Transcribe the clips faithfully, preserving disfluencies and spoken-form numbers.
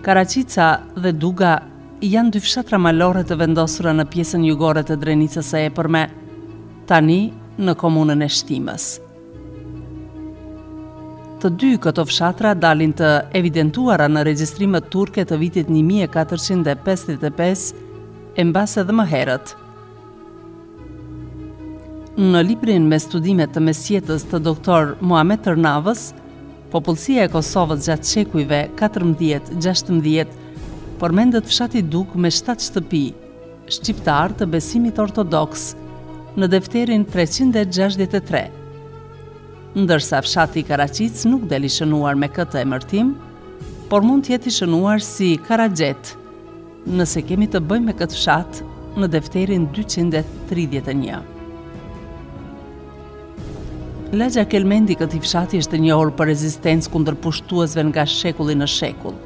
Karaqica dhe Duga janë dy fshatra malore të vendosura në pjesën jugore të Drenicës së Epërme, tani në komunën e Shtimës. Të dy këto fshatra dalin të evidentuara në regjistrimet turke të vitit një mijë e katërqind e pesëdhjetë e pesë, e mbas edhe më herët. Në librin me studimet të mesjetës të doktor Muhamet Tërnavës, popullsia e Kosovës gjatë shekujve katërmbëdhjetë gjashtëmbëdhjetë përmendet fshati Dug me shtatë shtëpi, shqiptar të besimit ortodoks, në defterin treqind e gjashtëdhjetë e tre. Ndërsa fshati Karaqic nuk del i shënuar me këtë emërtim, por mund të jetë i shënuar si Karagjet, nëse kemi të bëjmë me këtë fshat në defterin dyqind e tridhjetë e një. Lagja Kelmendi këtij fshati është e njohur për rezistencë kundër pushtuesve nga shekulli në shekull.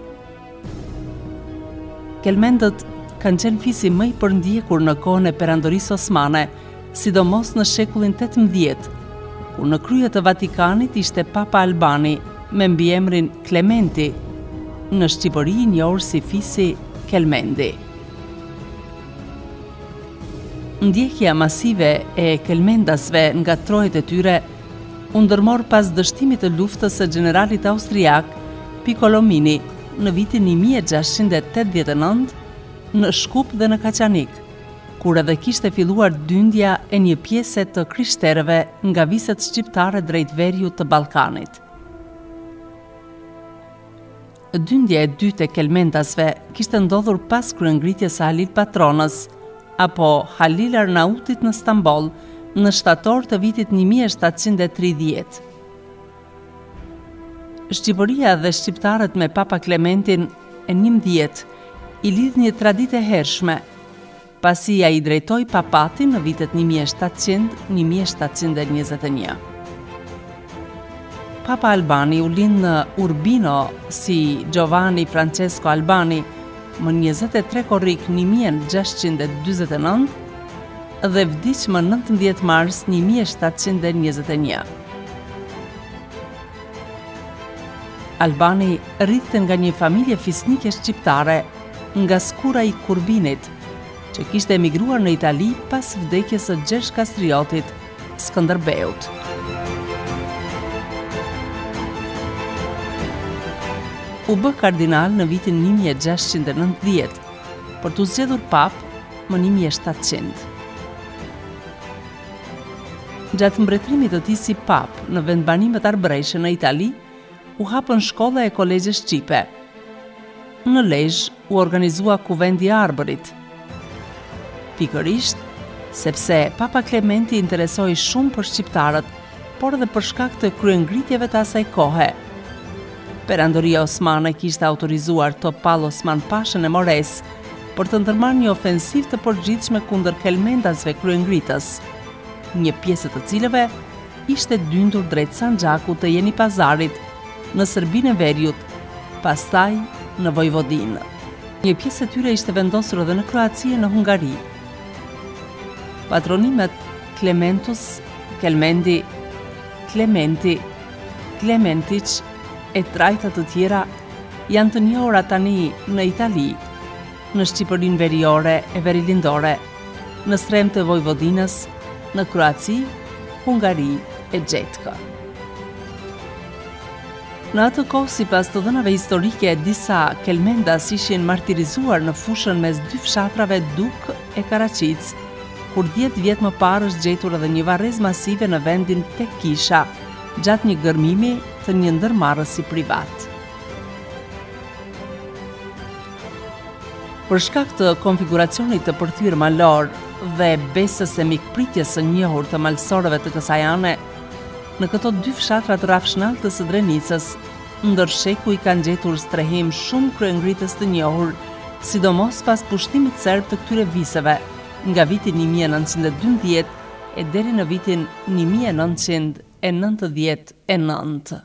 Kelmendët kanë qenë fisi më i përndjekur në kohën e perandorisë osmane, sidomos në shekullin tetëmbëdhjetë, kur në krye të Vatikanit ishte Papa Albani me mbiemrin Klementi, në Shqipëri i njohur si fisi Kelmendi. Ndjekja masive e kelmendasve nga trojet e tyre u ndërmor pas dështimit të luftës së generalit austriak Piccolomini në vitin një mijë e gjashtëqind e tetëdhjetë e nëntë në Shkup dhe në Kaçanik, kur edhe kishte filluar dyndja e një pjese të krishterëve nga viset shqiptare drejt veriut të Ballkanit. Dyndja e dytë e kelmendasve kishte ndodhur pas kryengritjes së Halil Patronës apo Halil Arnautit në Stamboll në shtator të vitit një mijë e shtatëqind e tridhjetë. Shqipëria dhe shqiptarët me Papa Klementin e njëmbëdhjetë i lidh një traditë e hershme, pasi ai i drejtoi papatin në vitet një mijë e shtatëqind - një mijë e shtatëqind e njëzet e një. Papa Albani u lind në Urbino si Giovanni Francesco Albani më njëzet e tre korrik një mijë e gjashtëqind e dyzet e nëntë dhe vdiq më nëntëmbëdhjetë mars një mijë e shtatëqind e njëzet e një. Albani rrinte nga një familje fisnike shqiptare nga skura i Kurbinit, që kishte emigruar në Itali pas vdekjes së Gjergj Kastriotit, Skënderbeut. U bë kardinal në vitin një mijë e gjashtëqind e nëntëdhjetë, për t'u zgjedhur pap më një mijë e shtatëqind. Gjatë mbretërimit të tij si pap në vendbanimet arbëreshe në Itali, u hapën shkolla e kolegjes shqipe. Në Lezhë u organizua kuvendi i Arbërit. Pikërisht, sepse Papa Klementi interesoi shumë për shqiptarët, por edhe për shkak të kryengritjeve të asaj kohe. Perandoria osmane kishte autorizuar Topal Osman Pashën e Mores për të ndërmarrë një ofensivë të përgjithshme kundër kelmendasve kryengritës, një pjesë të cilëve ishte dyndur drejt Sanxhakut të Jeni Pazarit, në Serbinë e Veriut, pastaj në Vojvodinë. Një pjesë e tyre ishte vendosur edhe në Kroaci e në Hungari. Patronimet Klementus, Kelmendi, Klementi, Klementic e trajta të tjera janë të njohura tani në Itali, në Shqipërinë Veriore e Verilindore, në Srem të Vojvodinës, në Kroaci, Hungari e Gjetka. Në atë kohë, sipas të dhënave historike, disa kelmendas ishin martirizuar në fushën mes dy fshatrave Dug e Karaqic, kur dhjetë vjet më parë është gjetur edhe një varrezë masive në vendin tek Kisha, gjatë një gërmimi të një ndërmarrësi privat. Për shkak të konfiguracionit të përthyer malor dhe besës e mikpritjes së njohur të malsorëve të kësaj ane, në këto dy fshatra të rafshnaltës së Drenicës, ndër sheku i kanë gjetur strehim shumë kryengritës të njohur, sidomos pas pushtimit serb të këtyre viseve, nga viti një mijë e nëntëqind e dymbëdhjetë e deri në vitin një mijë e nëntëqind e nëntëdhjetë e nëntë.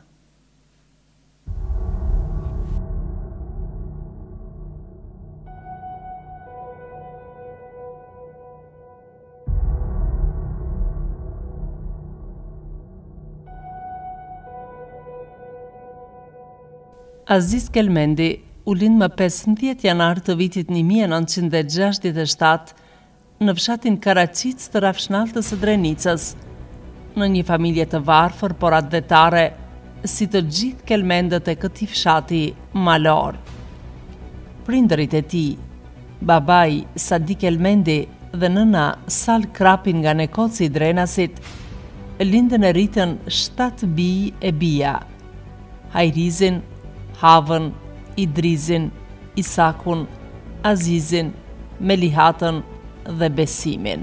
Aziz Kelmendi u lind më pesëmbëdhjetë janar të vitit një mijë e nëntëqind e gjashtëdhjetë e shtatë në fshatin Karaqic të Rafshnalltës së Drenicës, në një familje të varfër por atletare, si të gjithë kelmendët e këtij fshati malor. Prindërit e tij, babai Sadik Elmendi dhe nëna Sal Krapin nga Nekoci i Drenasit, lindën e rritën shtatë bij e bija: Hajrizin, Havën, Idrizin, Isakun, Azizin, Melihatën dhe Besimin.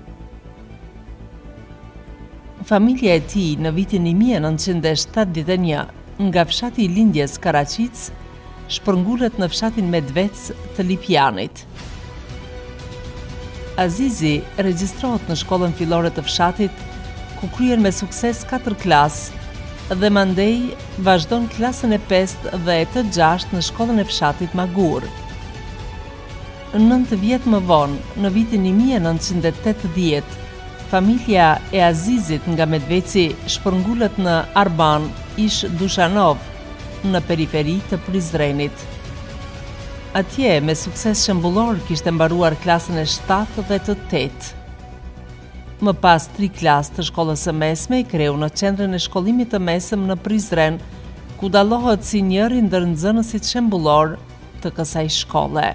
Familja e tij në vitin një mijë e nëntëqind e shtatëdhjetë e një nga fshati i lindjes Karaqic shpërngullet në fshatin Medvec të Lipjanit. Azizi regjistrohet në shkollën fillore të fshatit, ku kryen me sukses katër klasë dhe mandej vazhdon klasën e pestë dhe e të gjashtë në shkollën e fshatit Magur. Nëntë vjet më vonë, në vitin një mijë e nëntëqind e tetëdhjetë, familja e Azizit nga Medveci shpërngullet në Arban, ish Dushanov, në periferi të Prizrenit. Atje, me sukses shembullor, kishte mbaruar klasën e shtatë dhe të tetë. Më pas tri klasë të shkollës së mesme i kreu në qendrën e shkollimit të mesëm në Prizren, ku dallohet si njëri ndër nxënësit shembullor të kësaj shkolle.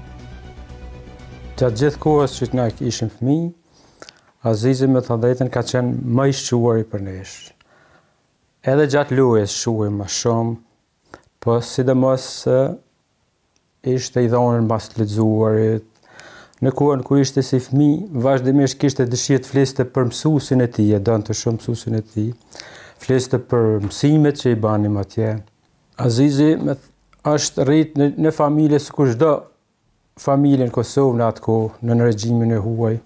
Gjatë gjithë kohës që na ishim fëmijë, Azizi me të drejtën ka qenë më i shquari për nesh. Edhe gjatë lojës shuaj më shumë, po sidomos ishte i dhonën mbas të lexuarit. Në kohën kur ishte si fëmijë, vazhdimisht kishte dëshirë të fliste për mësuesin e tij, e donte shumë mësuesin e tij. Fliste për mësimet që i banim atje. Azizi me është rrit në, në familje sikur çdo familje në Kosovë në atë kohë, në regjimin e huaj.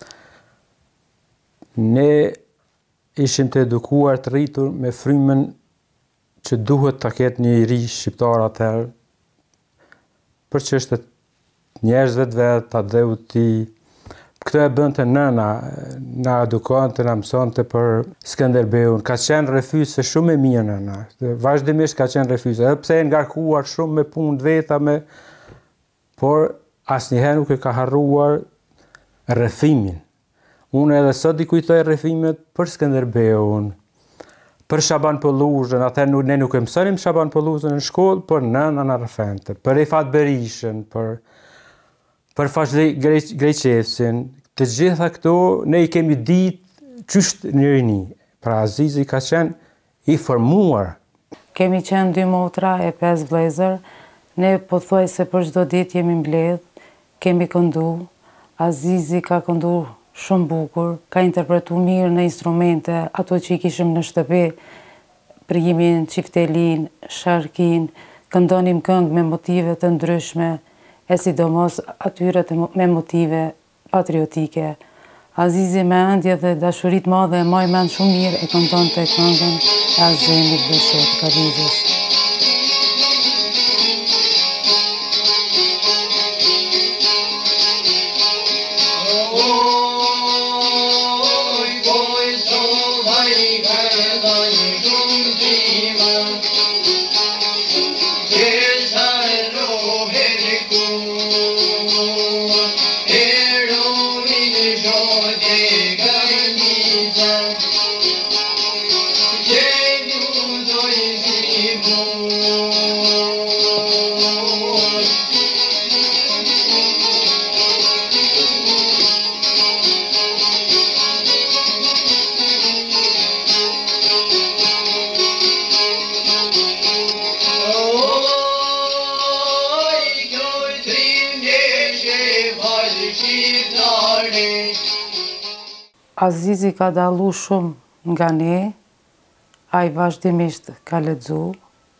Ne ishim të edukuar të rritur me frymën që duhet ta ketë një ri shqiptar atëherë për çështet njerëzve të vetë, ta dheu ti. Këtë e bënte nëna, na edukante, na mësonte për Skënderbeun. Ka qenë refuze shumë e mirë nëna. Vazhdimisht ka qenë refuze, edhe pse e ngarkuar shumë me punë të veta, me, por asnjëherë nuk e ka harruar rrethimin. Unë edhe sot i kujtoj rrethimet për Skënderbeun, për Shaban Polluzhën. Atëherë ne nuk e mësonim Shaban Polluzhën në shkollë, por nëna na rrethente. Për Rifat Berishën, për për Fazli Greqevsin, të gjitha këto ne i kemi ditë çështë në rini. Pra Azizi ka qenë i formuar. Kemi qenë dy motra e pesë vëllezër, ne pothuajse për çdo ditë jemi mbledh, kemi këndu. Azizi ka këndu shumë bukur, ka interpretuar mirë në instrumente, ato që i kishim në shtëpi, primin, çiftelin, sharkin, këndonim këngë me motive të ndryshme, e sidomos atyre me motive patriotike. Azizi me ëndje dhe dashurit madhe e maj mend shumë mirë e këndonte këngën e Azemit Beshot Kavizës. Azizi ka dallu shumë nga ne, ai vazhdimisht ka lexu.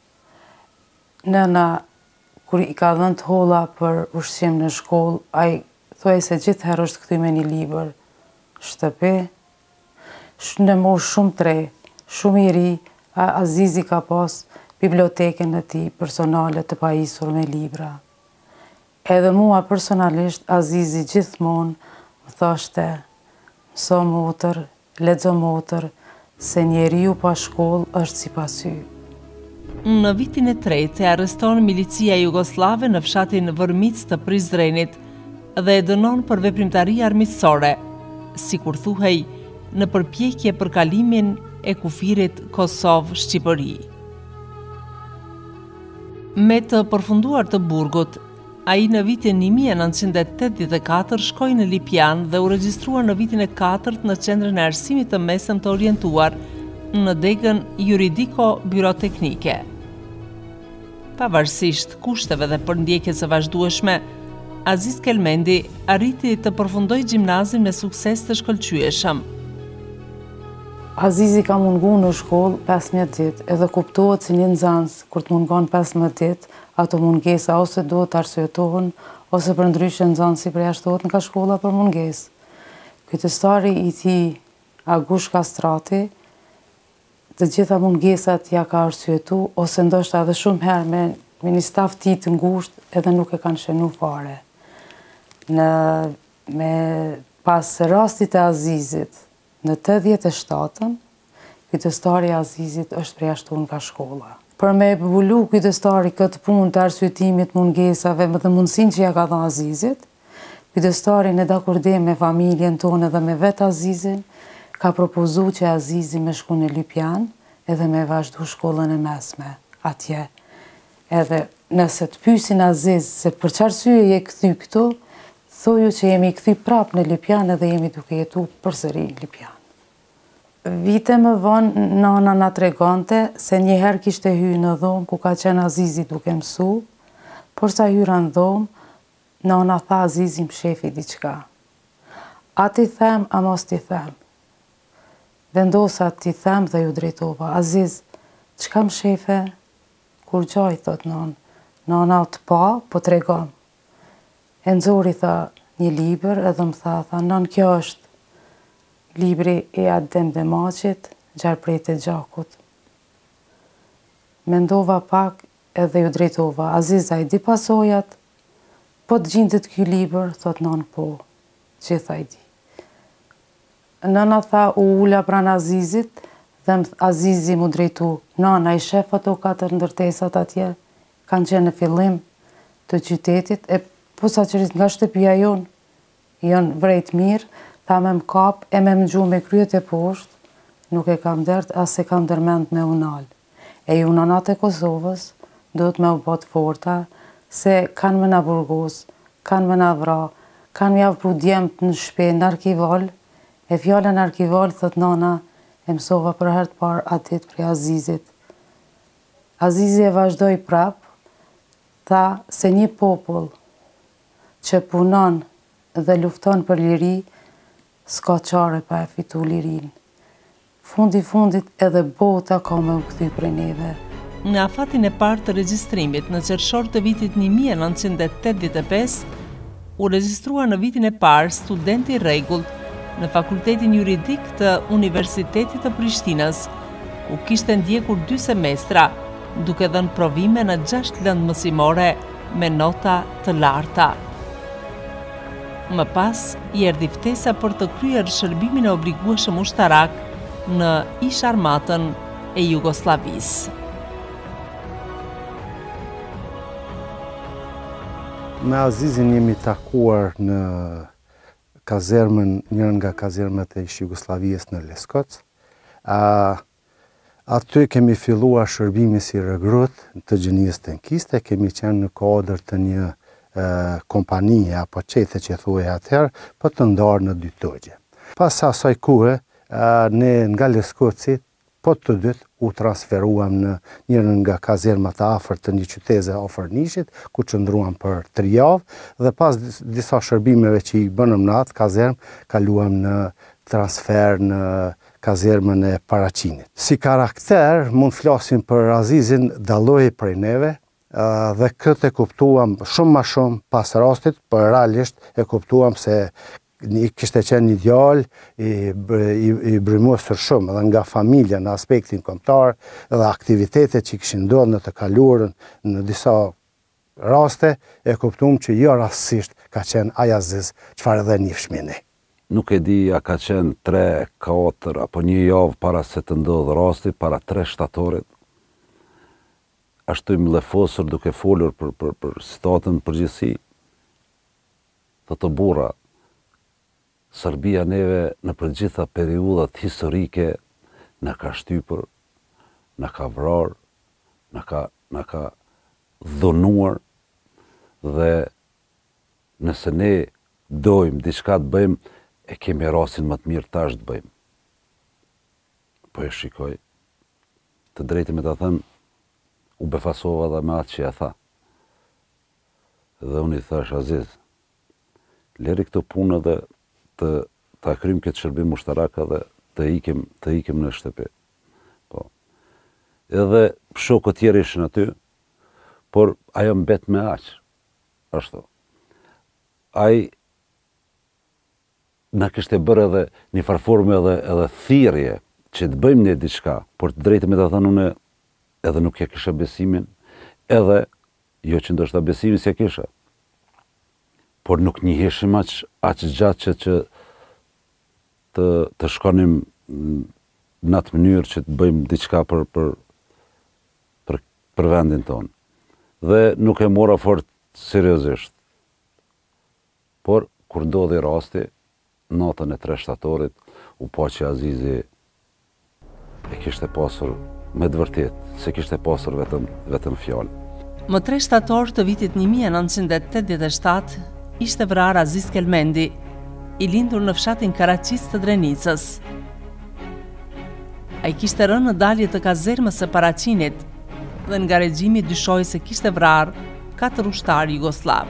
Nëna, kur i ka dhënë të holla për ushqim në shkollë, ai thuaj se gjithherë është kthy me një libër shtëpi. Në moshë shumë tre, shumë i ri, Azizi ka pas bibliotekën e tij personale të pajisur me libra. Edhe mua personalisht, Azizi gjithmonë më thoshte: "Mëso motër, lexo motër, se njeriu pa shkollë është si pa sy." Në vitin e tretë e arreston milicia jugoslave në fshatin Vërmic të Prizrenit dhe e dënon për veprimtari armiqësore, si kur thuhej, në përpjekje për kalimin e kufirit Kosovë-Shqipëri. Me të përfunduar të burgut, ai në vitin një mijë e nëntëqind e tetëdhjetë e katër shkoi në Lipjan dhe u regjistrua në vitin e katërt në Qendrën e Arsimit të Mesëm të Orientuar, në degën juridiko-byroteknike. Pavarësisht kushteve dhe përndjekjes së vazhdueshme, Aziz Kelmendi arriti të përfundojë gjimnazin me sukses të shkëlqyeshëm. Azizi ka mungu në shkollë pesëmbëdhjetë ditë, edhe kuptohet si një nxënës kur të mungon pesëmbëdhjetë ditë, ato mungesa ose do të arsyetohen, ose për ndryshe nxënësi përjashtohet nga shkolla për mungesë. Kytestari i tij, Agush Kastrati, të gjitha mungesat ja ka arsyetu, ose ndoshta edhe shumë herë me, me një staf ti të ngushtë edhe nuk e kanë shenu fare. Në, me pas rastit e Azizit, në tetëdhjetë e shtatën, kytestari i Azizit është përjashtuar nga shkolla. Për me përbulu kytestari këtë punë të arsyetimit mungesave më dhe mundësin që ja ka dhënë Azizit, kytestari në dakordim me familjen tonë dhe me vetë Azizin, ka propozu që Azizi me shku në Lipjan edhe me vazhdu shkollën e mesme atje. Edhe nëse të pyesin Aziz se për çfarë arsye je kthy këtu, thoju që jemi kthy prap në Lipjan edhe jemi duke jetu përsëri në Lipjan. Vite më vonë nana na tregonte se njëherë kishte hyrë në dhomë ku ka qenë Azizi duke mësu, por sa hyra në dhomë, nana tha Azizi më shefi diçka. A ti them, a mos ti them. Vendosa ti them dhe ju drejtova. Aziz, çka më shefe? Kur gjoj, thot non. Nana të pa, po tregom. E nxori tha një libër edhe më tha, tha, non kjo është libri i Adem Demaqit, Gjarpret e Gjakut. Mendova pak edhe ju drejtova. Aziz, a i di pasojat? Po të gjindet ky libër, thot non po. Gjitha i di. Nëna tha u ula pran Azizit dhe Azizi mu drejtu. Nana i shef ato katër ndërtesat atje, kanë qenë në fillim të qytetit, e posaçërisht nga shtëpia jonë, jonë vrejt mirë, tha me më kap e me më gju me kryet e poshtë, nuk e kam dert, as e kam dërmend me unal. E ju nanat e Kosovës, do të me u bot forta, se kanë me na burgos, kanë me na vra, kanë me javë pru djemt në shpe, në arkival. E fjallën arkival, thët nana, e mësova për herë të parë atit për Azizit. Azizi e vazhdoj prap, tha se një popull që punon dhe lufton për liri, s'ka qare pa e fitu lirin. Fundi fundit edhe bota ka me u kthy prej neve. Në afatin e parë të regjistrimit në qershor të vitit një mijë e nëntëqind e tetëdhjetë e pesë, u regjistrua në vitin e parë studenti rregullt në Fakultetin Juridik të Universitetit të Prishtinës, ku kishte ndjekur dy semestra, duke dhënë provime në gjashtë lëndë mësimore me nota të larta. Më pas, i erdhi ftesa për të kryer shërbimin e obligueshëm ushtarak në ish armatën e Jugosllavisë. Me Azizin jemi takuar në kazermën, njërën nga kazermët e ish Jugosllavisë në Leskoc. A, aty kemi filluar shërbimi si regrut të gjënjës tenkiste, kemi qenë në kodër të një e, kompanije apo qete që thuaj atëherë, për të ndarë në dy togje. Pas asaj kuhe, ne nga Leskoci, po të dytë u transferuam në njërën nga kazermat të afër të një qyteze afër Nishit, ku qëndruam për tri javë, dhe pas disa shërbimeve që i bënëm në atë kazerm, kaluam në transfer në kazermën e Paraqinit. Si karakter, mund flasim për Azizin, dalloi prej neve, dhe këtë e kuptuam shumë ma shumë pas rastit, për realisht e kuptuam se kishte qenë një djalë i, i, i brymuesur shumë dhe nga familja në aspektin kombëtar dhe aktivitetet që kishin ndodhur në të kaluarën në disa raste, e kuptuam që jo rastësisht ka qenë ai Aziz çfarë dhe njihshmi ne. Nuk e di a ka qenë tre, katër apo një javë para se të ndodhë rasti, para tre shtatorit. ashtu i mlefosur duke folur për, për, për situatën përgjithësi, të të burra, Serbia neve në përgjitha periudat historike në ka shtypër, në ka vrar, në ka, në ka dhunuar, dhe nëse ne dojmë diçka të bëjmë, e kemi rasin më të mirë tash të bëjmë. Po e shikoj, të drejtë me të thënë, u befasova dhe me atë që e tha. Dhe unë i thash, Aziz, leri këto punë dhe të ta kryjmë këtë shërbim ushtaraka dhe të ikim, të ikim në shtëpi. Po. Edhe shokët tjerë ishin aty, por ajo mbet me aq. Ashtu. Ai na kishte bërë edhe një farforme edhe edhe thirrje që të bëjmë ne diçka, por të drejtë me ta thënë unë edhe nuk ja kisha besimin, edhe jo që ndoshta besimin s'ja kisha. Por nuk njiheshim aq aq gjatë që, që të të shkonim në atë mënyrë që të bëjmë diçka për për për, për vendin tonë. Dhe nuk e mora fort seriozisht. Por kur ndodhi rasti, natën e tre shtatorit, u pa që Azizi e kishte pasur me të vërtet, se kishte pasur vetëm vetëm fjalë. Më tre shtator të vitit një mijë e nëntëqind e tetëdhjetë e shtatë ishte vrarë Aziz Kelmendi, i lindur në fshatin Karacis të Drenicës. Ai kishte rënë në dalje të kazermës së Paraqinit dhe nga regjimi dyshoi se kishte vrarë katër ushtarë jugoslav.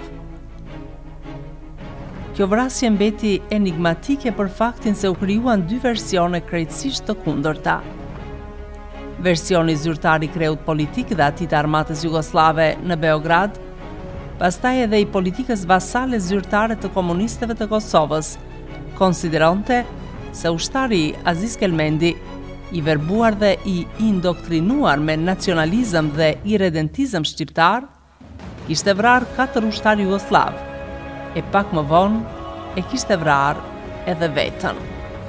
Kjo vrasje mbeti enigmatike për faktin se u krijuan dy versione krejtësisht të kundërta. Versioni zyrtar i kreut politik dhe ati të armatës jugoslave në Beograd, pastaj edhe i politikës vasale zyrtare të komunistëve të Kosovës, konsideronte se ushtari Aziz Kelmendi, i verbuar dhe i indoktrinuar me nacionalizëm dhe irredentizëm shqiptar, kishte vrarë katër ushtar jugoslav, e pak më vonë e kishte vrarë edhe vetën.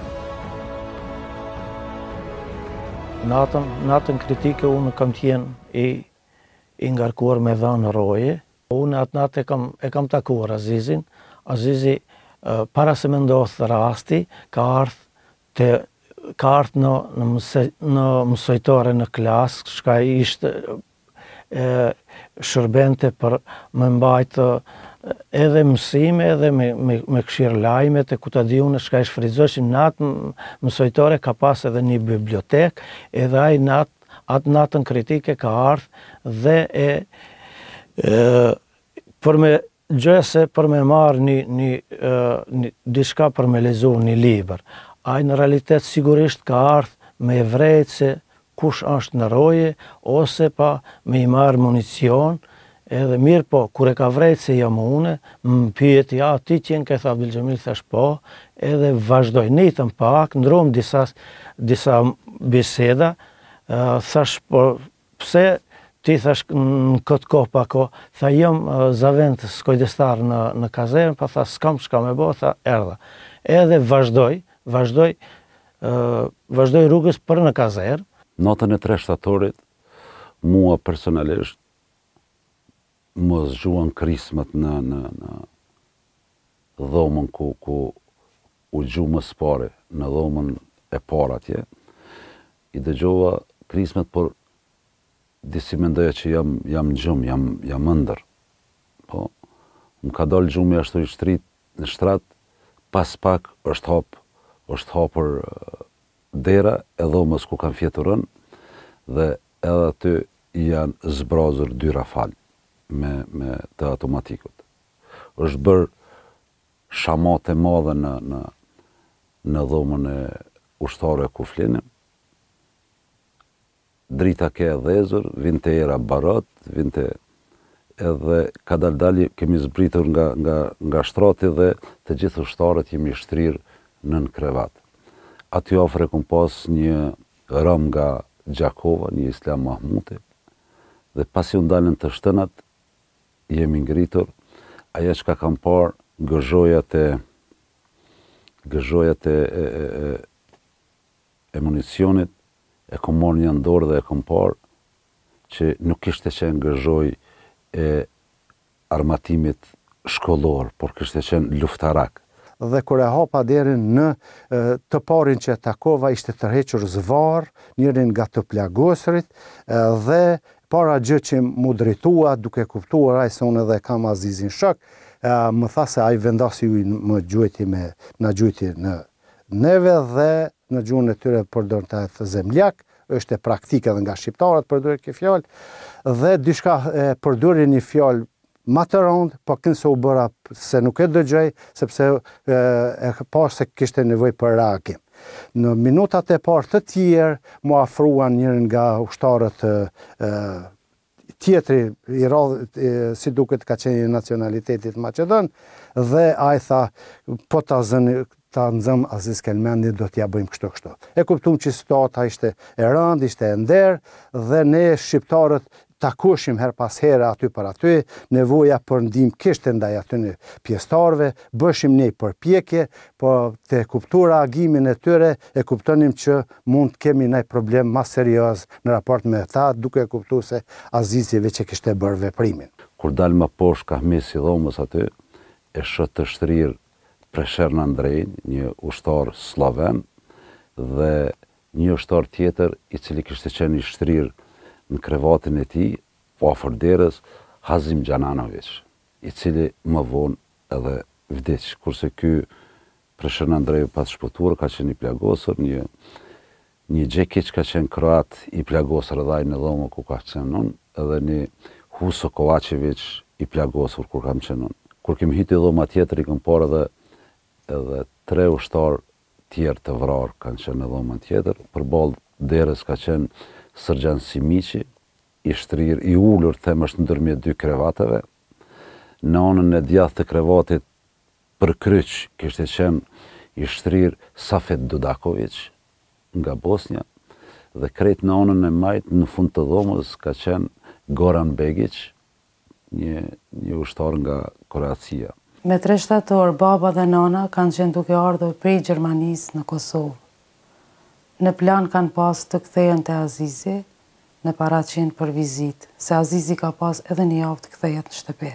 Natën, natën kritike unë kam qenë i, i ngarkuar me dhanë roje. Unë atë natë e kam, e kam takuar Azizin. Azizi, uh, para se me ndodhë rasti, ka ardhë të ka ardhë në, në, mëse, në mësojtore në klasë, shka ishte e, shërbente për më mbajtë edhe mësime, edhe me, me, me këshirë lajmet, e ku të di unë, shka ishtë frizoshin, natë mësojtore ka pas edhe një bibliotek, edhe ai natë, atë natën kritike ka ardhë dhe e, e për me gjë se për me marrë një, një, një diçka për me lezu një liber. Ai në realitet sigurisht ka ardhë me vrejtë se kush është në roje, ose pa me i marrë municion, edhe mirë po, kur e ka vrejtë se jam une, më pyet, ja, ti qenë ka tha Abdul Xhamil, thash po, edhe vazhdoj nitën pak, ndrom disa, disa biseda, uh, thash po, pse ti thash në këtë kohë pa kohë, tha jam uh, zavendës kujdestar në, në kazerën, pa tha s'kam shka me bo, tha erdha. Edhe vazhdoj, vazhdoj, uh, vazhdoj rrugës për në kazerë. Natën e tre shtatorit, mua personalisht, më zgjuan krismat në, në, në dhomën ku, ku u gjumë së pare, në dhomën e parë atje. I dëgjova krismat, por disi mendoja që jam, jam gjumë, jam, jam ndër. Po, më ka dalë gjumë ashtu i shtrit në shtrat, pas pak është hap, është hapër dera e dhomës ku kanë fjeturën, dhe edhe aty janë zbrazur dy rafal me, me të automatikut. është bërë shamate madhe në, në, në dhomën e ushtare ku flinim. Drita ke dhezur, vinte era barat, vinte edhe ka daldali kemi zbritur nga, nga, nga shtrati dhe të gjithë ushtarët jemi shtrirë nën krevat. Aty afër e kum pas një rëm nga Gjakova, një Islam Mahmuti, dhe pasi u ndalën të shtënat, jemi ngritur, aja që ka kam parë gëzhojat e gëzhojat e, e, e, e municionit, e kom marrë një ndorë dhe e kom parë që nuk ishte qenë gëzhoj e armatimit shkollor, por kishte qenë luftarak. Dhe kur e hapa derin në të parin që e takova ishte tërhequr zvar, njërin nga të plagosërit, dhe para gjë që mu drejtua duke kuptuar ai se unë edhe kam Azizin shok, më tha se ai vendasi ju më gjujti me na gjujti në neve dhe në gjuhën e tyre përdorte të zemljak, është e praktike edhe nga shqiptarët përdoret kjo fjalë, dhe diçka e përdori një fjalë ma të rëndë, po kënë se u bëra se nuk e dëgjoj, sepse e, e pas se kishte nevoj për reagim. Në minutat e parë të tjerë, mu afruan njërin nga ushtarët e, tjetri, i radhë, si duket ka qenë nacionalitetit Macedon, dhe a i tha, po ta zënë, ta nëzëm Aziz Kelmendi, do t'ja bëjmë kështu kështu. E kuptum që situata ishte e rënd, ishte e nder, dhe ne shqiptarët takoshim her pas here aty për aty, nevoja për ndihmë kishte ndaj atyre pjesëtarëve, bëshim ne përpjekje, po te kuptuar reagimin e tyre e kuptonim që mund të kemi ndaj problem më serioz në raport me ta, duke kuptuar se Azizi veç e kishte bërë veprimin. Kur dal më poshtë ka mesi dhomës aty, e shoh të shtrirë Prešern Andrej, një ushtar sloven, dhe një ushtar tjetër i cili kishte qenë i shtrirë në krevatin e tij, afër derës, Hazim Gjananović, i cili më vonë edhe vdiq. Kurse ky Prešern Andrej pas shpëtuar ka qenë i plagosur, një një Gjekić ka qenë kroat i plagosur edhe ai në dhomë ku ka qenë unë, edhe një Huso Kovačević i plagosur kur kam qenë unë. Kur kemi hyrë dhoma tjetër i kam parë edhe edhe tre ushtar tjerë të vrarë kanë qenë në dhomën tjetër, përballë derës ka qenë Sërgjan Simiqi, i shtrirë, i ullur, them është ndërmjet dy krevateve. Në anën e djathtë të krevatit për kryq, kishte qenë i shtrirë Safet Dudaković nga Bosnja, dhe krejt në anën e majt, në fund të dhomës, ka qenë Goran Begić, një, një ushtar nga Kroacia. Me tre shtator, baba dhe nana kanë qenë duke ardhur prej Gjermanisë në Kosovë. Në plan kanë pas të kthehen te Azizi në paraqin për vizitë, se Azizi ka pas edhe një javë të kthehet në shtëpi.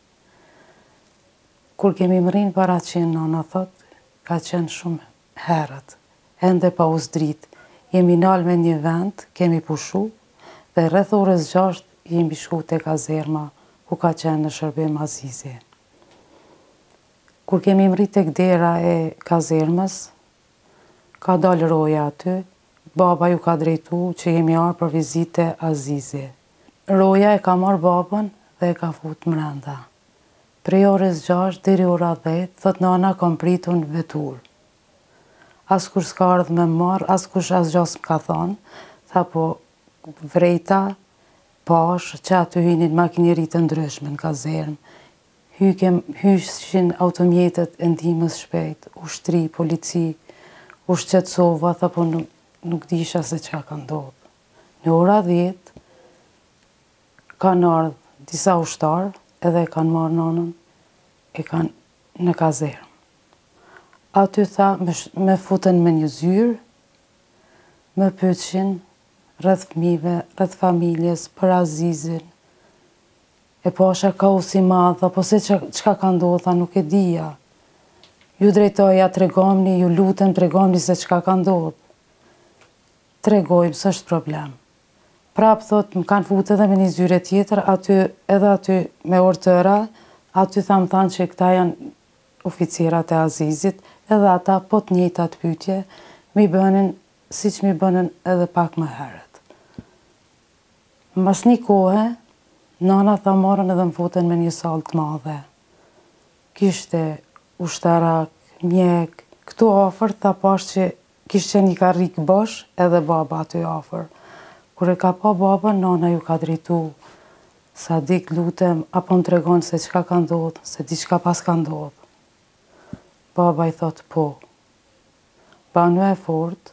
Kur kemi mrin paraqin, nana thot, ka qenë shumë herët, ende pa us dritë. Jemi nal me një vend, kemi pushu, dhe rreth orës gjashtë jemi shku te kazerma, ku ka qenë në shërbim Azizi. Kur kemi mrit tek dera e kazermës, ka dalë roja aty, baba ju ka drejtu që jemi arë për vizite Azizi. Roja e ka marrë babën dhe e ka fut mrenda. Prej orës gjashtë deri ora dhjetë, thot nana kom pritur në vetur. Askush s'ka ardhë me marrë, askush as gjas m'ka thonë, tha po vrejta, pash, që aty hynin makineri të ndryshme në kazermë. Hyshin automjetet e ndihmës shpejt, ushtri, polici, u shqetësova, tha po nuk, nuk disha se çka ka ndodhur. Në ora dhjetë kanë ardhur disa ushtarë, edhe e kanë marrë nanën, e kanë në kazermë. Aty tha me, me futen me një zyrë, me pyetshin rreth fëmijëve, rreth familjes, për Azizin. E pasha ka u si madha, po se çka ka ndodhur, tha nuk e dija. Ju drejtoja tregomni, ju lutem tregomni se çka ka ndodhur. Tregojmë, s'është problem. Prap thot, më kanë futur edhe me një zyre tjetër, aty, edhe aty me ortëra, aty tham thanë që këta janë oficirat e Azizit, edhe ata po të njëjtat pyetje, mi bënin siç mi bënin edhe pak më herët. Mbas një kohe, nana tha marrën edhe më futen me një sallë të madhe. Kishte ushtarak, mjek, këtu afër tha pash që kishte një karrik bosh edhe baba aty afër. Kur e ka pa babën, nana ju ka drejtu. Sa dik lutem, apo më tregon se çka ka ndodhur, se diçka pas ka ndodhur. Baba i thot po. Banu e fort,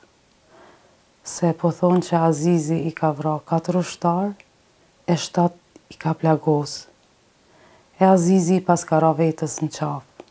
se po thonë që Azizi i ka vra katër ushtar, e shtat i ka plagos. E Azizi pas ka ra vetës në qafë.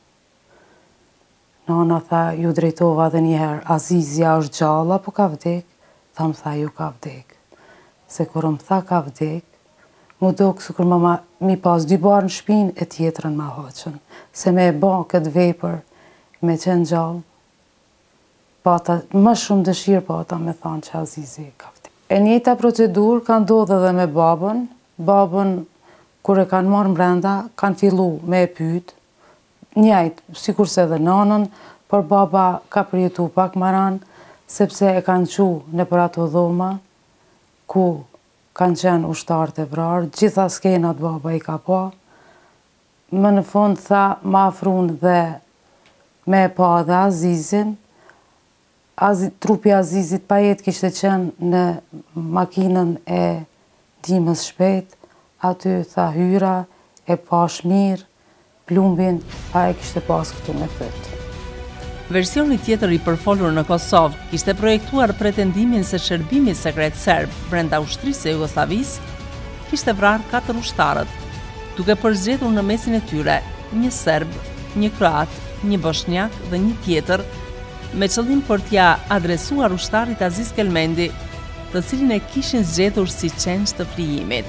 Nana tha, ju drejtova dhe njëherë, Azizja është gjalla, po ka vdek? Tham tha, ju ka vdek. se kur më tha ka vdek, mu do kësë kur më mi pas dy barë në shpinë e tjetërën ma hoqën. Se me e ba këtë vepër, me qenë gjallë, pata, më shumë dëshirë pata me thanë që Azizi ka vdek. E njëjta procedurë ka ndodhë edhe me babën. Babën, kur e kanë marrë mbrenda, kanë fillu me e pytë, njëjtë, si kurse edhe nanën, por baba ka përjetu pak maran, sepse e kanë qu në për ato dhoma, ku kanë qenë ushtarët e vrarë, gjitha skenat baba i ka pa. Më në fund tha, ma afrun dhe me e pa dhe Azizin. Azi, trupi Azizit pa jetë kishte qenë në makinën e dimës shpejt, aty tha hyra, e pash mirë, plumbin, a e kishte pas këtu me fëtë. Versioni tjetër i përfolur në Kosovë kishte projektuar pretendimin se shërbimi sekret serb brenda ushtrisë së Jugosllavisë kishte vrarë katër ushtarët, duke përzgjedhur në mesin e tyre një serb, një kroat, një bosnjak dhe një tjetër, me qëllim për t'ja adresuar ushtarit Aziz Kelmendi, të cilin e kishin zgjedhur si qenç të flijimit.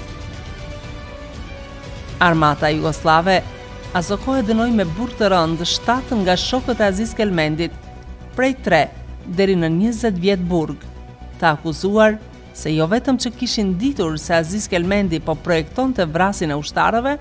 Armata Jugoslave aso kohë dënoi me burg të rëndë shtatë nga shokët e Aziz Kelmendit, prej tre deri në njëzet vjet burg, të akuzuar se jo vetëm që kishin ditur se Aziz Kelmendi po projektonte vrasin e ushtarëve,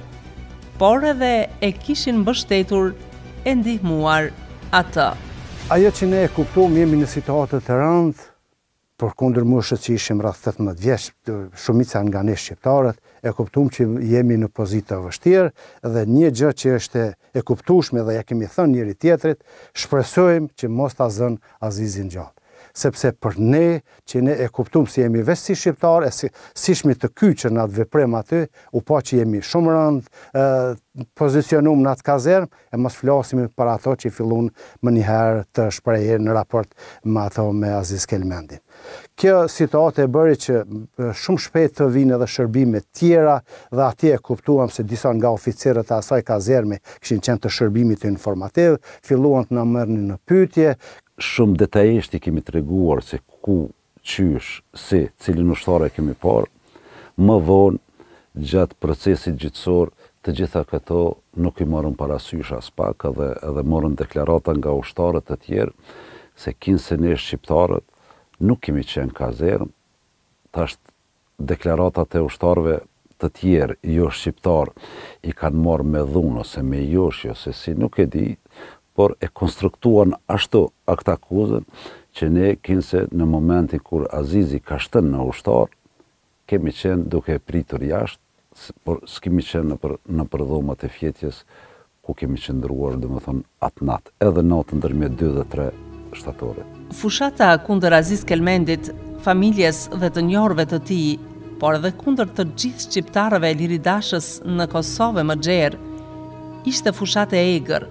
por edhe e kishin mbështetur e ndihmuar atë. Ajo që ne e kuptojmë, jemi në situatët të rëndë, për kundër moshës që ishim rreth tetëmbëdhjetë vjeç, shumica nga ne shqiptarët, e kuptojmë që jemi në pozitë të vështirë dhe një gjë që është e kuptueshme dhe ja kemi thënë njëri tjetrit, shpresojmë që mos ta zënë Azizin gjallë. Sepse për ne, që ne e kuptojmë se jemi veç si shqiptarë, e si, si shmi të kyçur në atë veprim aty, u pa që jemi shumë rëndë, pozicionum në atë kazermë, e mos flasim për ato që fillun më njëherë të shprehjen në raport me ato me Aziz Kelmendin. Kjo situatë e bëri që shumë shpejt të vinë edhe shërbime tjera dhe atje e kuptuam se disa nga oficerët e asaj kazerme kishin qenë të shërbimit të informativ, filluan të na merrnin në pyetje. Shumë detajisht i kemi treguar se ku, qysh, si, cilin ushtar e kemi parë. Më vonë gjatë procesit gjyqësor, të gjitha këto nuk i morën parasysh as pak edhe edhe morën deklarata nga ushtarët e tjerë se kinse ne shqiptarët nuk kemi qenë kazermë, tash deklaratat e ushtarëve të tjerë, jo shqiptar, i kanë marrë me dhunë ose me joshje ose si nuk e di, por e konstruktuan ashtu akt akuzën që ne kinse në momentin kur Azizi ka shtënë në ushtar, kemi qenë duke pritur jashtë, por s'kemi qenë në për, në për dhomat e fjetjes ku kemi qëndruar, dhe më thonë, atë natë, edhe natën ndërmjet dy dhe tre shtatorit. Fushata kundër Aziz Kelmendit, familjes dhe të njohurve të tij, por edhe kundër të gjithë shqiptarëve e liridashës në Kosovë më gjerë, ishte fushatë e egër.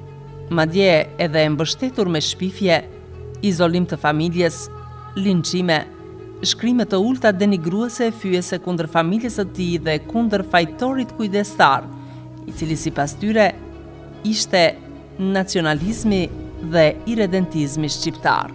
Madje edhe e mbështetur me shpifje, izolim të familjes, linçime, shkrime të ulta denigruese e fyese kundër familjes së tij dhe kundër fajtorit kujdestar, i cili sipas tyre ishte nacionalizmi dhe irredentizmi shqiptar.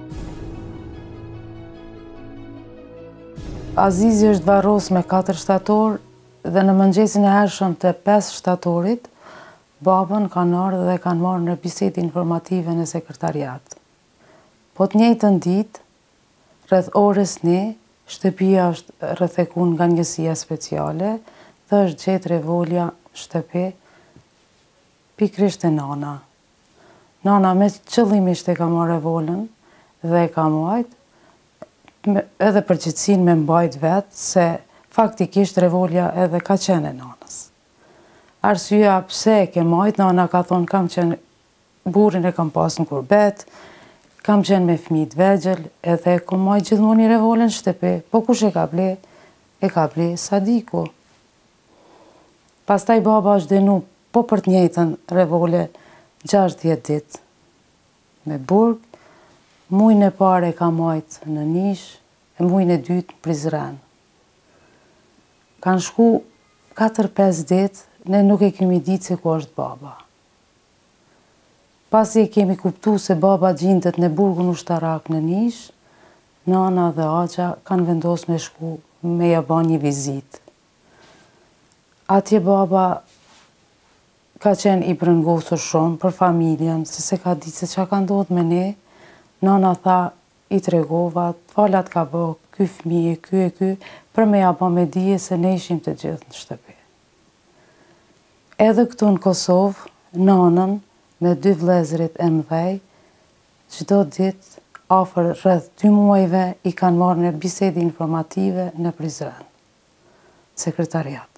Azizi është varros me katër shtator dhe në mëngjesin e hershëm të pesë shtatorit, babën kanë ardhur dhe kanë marrë në bisedë informative në sekretariat. Po të njëjtën ditë, rreth orës një, shtëpia është rrethekun nga njësia speciale dhe është gjetë revolja shtëpi pikrisht e nana. Nana me qëllimisht e ka marrë revolën dhe e ka mbajt, edhe përgjithësin me mbajt vetë, se faktikisht revolja edhe ka qenë e nanës. Arsyeja pse e ke mbajt, nana ka thonë kam qenë, burrin e kam pas në kurbet, kam qenë me fëmijë vegjël, edhe e kom mbajt gjithmonë një revolën shtëpi, po kush e ka ble? E ka ble Sadiku. Pastaj baba është denu po për të njëjtën revole gjashtëdhjetë ditë me burg, muajin e parë e ka mbajt në Nish, e muajin e dytë në Prizren. Kanë shku katër pesë ditë, ne nuk e kemi ditë se ku është baba. Pasi e kemi kuptu se baba gjindet në burgun ushtarak në Nish, nana dhe Aqa kanë vendos me shku me ja ba një vizit. Atje baba ka qenë i brëngosur shumë për familjen, se se ka ditë se qa ka ndodhë me ne. Nana tha, i tregova, falat ka bë, ky fëmijë, ky e ky, për me ja ba me dije se ne ishim të gjithë në shtëpi. Edhe këtu në Kosovë, nanën me dy vlezërit e mëdhej, çdo ditë afër rreth dy muajve i kanë marrë në bisede informative në Prizren, sekretariat.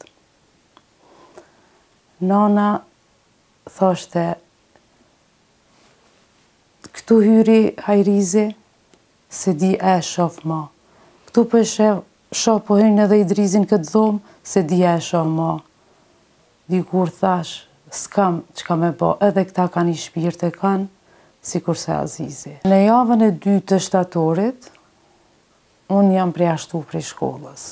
Nana thoshte, këtu hyri Hajrizi, se di e shof ma. Këtu për shef, shof po hynë edhe i drizin këtë dhomë, se di e shof ma. Dikur thash, s'kam që ka me bo, edhe këta kanë i shpirë të kanë, si kurse Azizi. Në javën e dy të shtatorit, unë jam preashtu prej shkollës.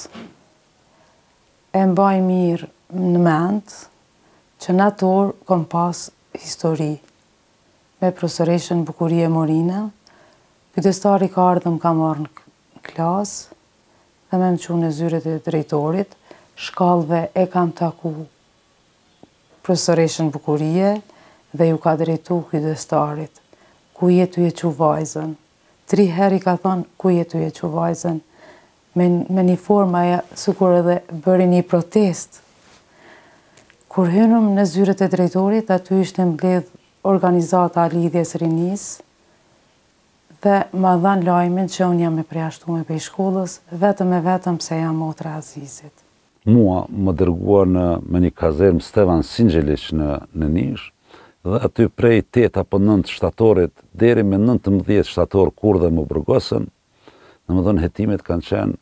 E mbaj mirë në mend, që në ator kom pas histori me profesoreshën Bukurie Morina. Kujdestari ka ardhë më ka marrë në klasë dhe me më qunë në zyret e drejtorit. Shkallëve e kam taku profesoreshën Bukurie dhe ju ka drejtu kujdestarit. Ku jetu je që vajzën? Tri heri ka thonë, ku jetu je që vajzën? Me, me një forma e sukur edhe bëri një protest. Kur hynëm në zyret e drejtorit, aty ishte mbledh organizata lidhjes rinis dhe ma dhanë lajmin që unë jam e preashtu me pej shkollës, vetëm e vetëm se jam motra Azizit. Mua më dërgua në, me një kazerm Stevan Singjelic në, në Nish, dhe aty prej tetë apo nëntë shtatorit, deri me nëntëmbëdhjetë shtator kur dhe më burgosën, në më dhënë hetimet kanë qenë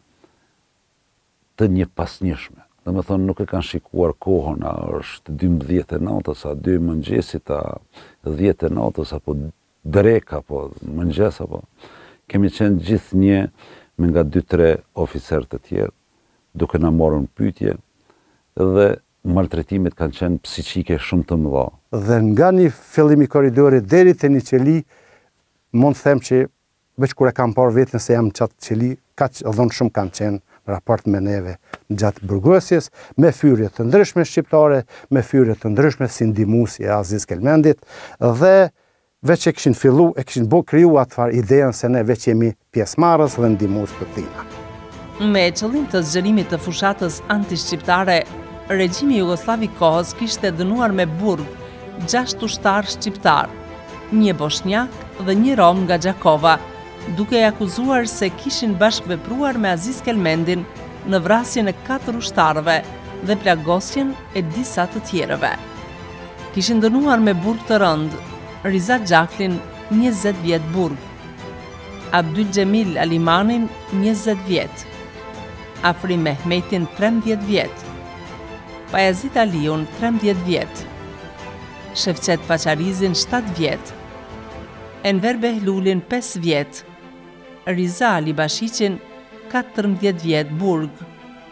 të një pasnjëshme. Dhe me thonë nuk e kanë shikuar kohën, a është dymbëdhjetë e natës, a dy mëngjesit, a dhjetë e natës, apo drek, apo mëngjes, apo. Kemi qenë gjithë një me nga dy tre oficer të tjerë, duke na morën pyetje, dhe maltretimet kanë qenë psiqike shumë të mëdha. Dhe nga një fillim i korridorit deri te një qeli, mund të them që veç kur e kam parë vetën se jam qatë qeli, kaq dhënë shumë kanë qenë raport me neve në gjatë burgosjes, me fyrje të ndryshme shqiptare, me fyrje të ndryshme si ndihmuesi e Aziz Kelmendit, dhe veç e kishin fillu, e kishin bo kriju atëfar ideën se ne veç jemi pjesëmarrës dhe ndihmues të tina. Me qëllim të zgjerimit të fushatës antishqiptare, regjimi Jugoslav i kohës kishte dënuar me burg gjashtë ushtar shqiptar, një bosnjak dhe një rom nga Gjakova, duke e akuzuar se kishin bashkëvepruar me Aziz Kelmendin në vrasjen e katër ushtarëve dhe plagosjen e disa të tjerëve. Kishin dënuar me burg të rënd Riza Gjaklin, njëzet vjet burg, Abdyl Gjemil Alimanin, njëzet vjet, Afrim Mehmetin, trembëdhjetë vjet, Pajazit Aliun, trembëdhjetë vjet, Shefqet Paçarizin, shtatë vjet, Enver Behlulin, pesë vjet, Riza Ali Bashiqin, katërmbëdhjetë vjet burg,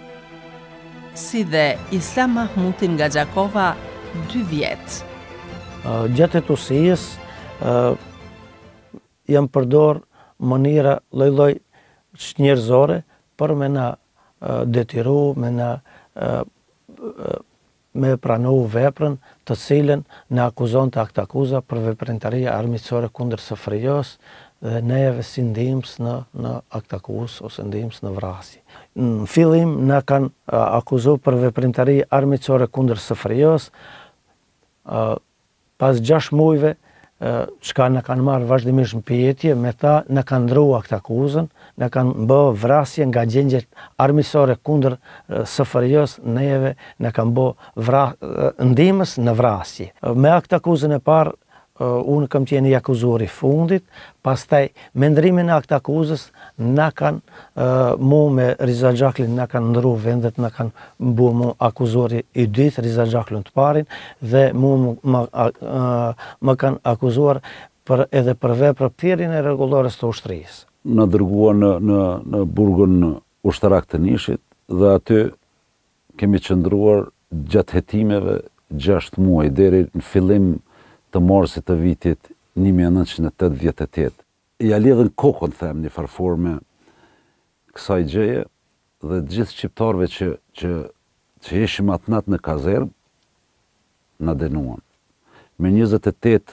si dhe Islam Mahmutin nga Gjakova, dy vjet. Gjatë etosijës jam përdor mënyra lloj-lloj njerëzore për me na detiru, me na me pranu veprën të cilën në akuzon të akt akuza për veprimtaria armiqësore kundër S F R J-s dhe neve si ndihmës në, në akt akuz ose ndihmës në vrasje. Në fillim na kanë akuzu për veprimtari armiqësore kundër S F R J-s, pas gjashtë muajve, çka na kanë marrë vazhdimisht në pyetje, me ta na kanë ndrua akt akuzën, na kanë bë vrasje nga gjengjet armiqësore kundër S F R J-s, neve na kanë bë vra... ndihmës në vrasje. Me akt akuzën e parë, unë kam qenë i akuzuar i fundit, pastaj me ndrimin e akt akuzës na kanë uh, mu me Riza Gjaklin na kanë ndru vendet, na kanë bu mu akuzuar i dytë, Riza Gjaklin të parin, dhe mu më uh, më kanë akuzuar për, edhe për vepra thirrjen e rregullores të ushtrisë. Na dërguar në, në, në burgun ushtarak të Nishit dhe aty kemi qëndruar gjatë hetimeve gjashtë muaj deri në fillim të marsit të vitit një mijë e nëntëqind e tetëdhjetë e tetë. Ja lidhën kokën, them, një farforme kësaj gjeje, dhe gjithë shqiptarëve që, që, që ishim atë natë në kazermë, na dënuan. Me njëzet e tetë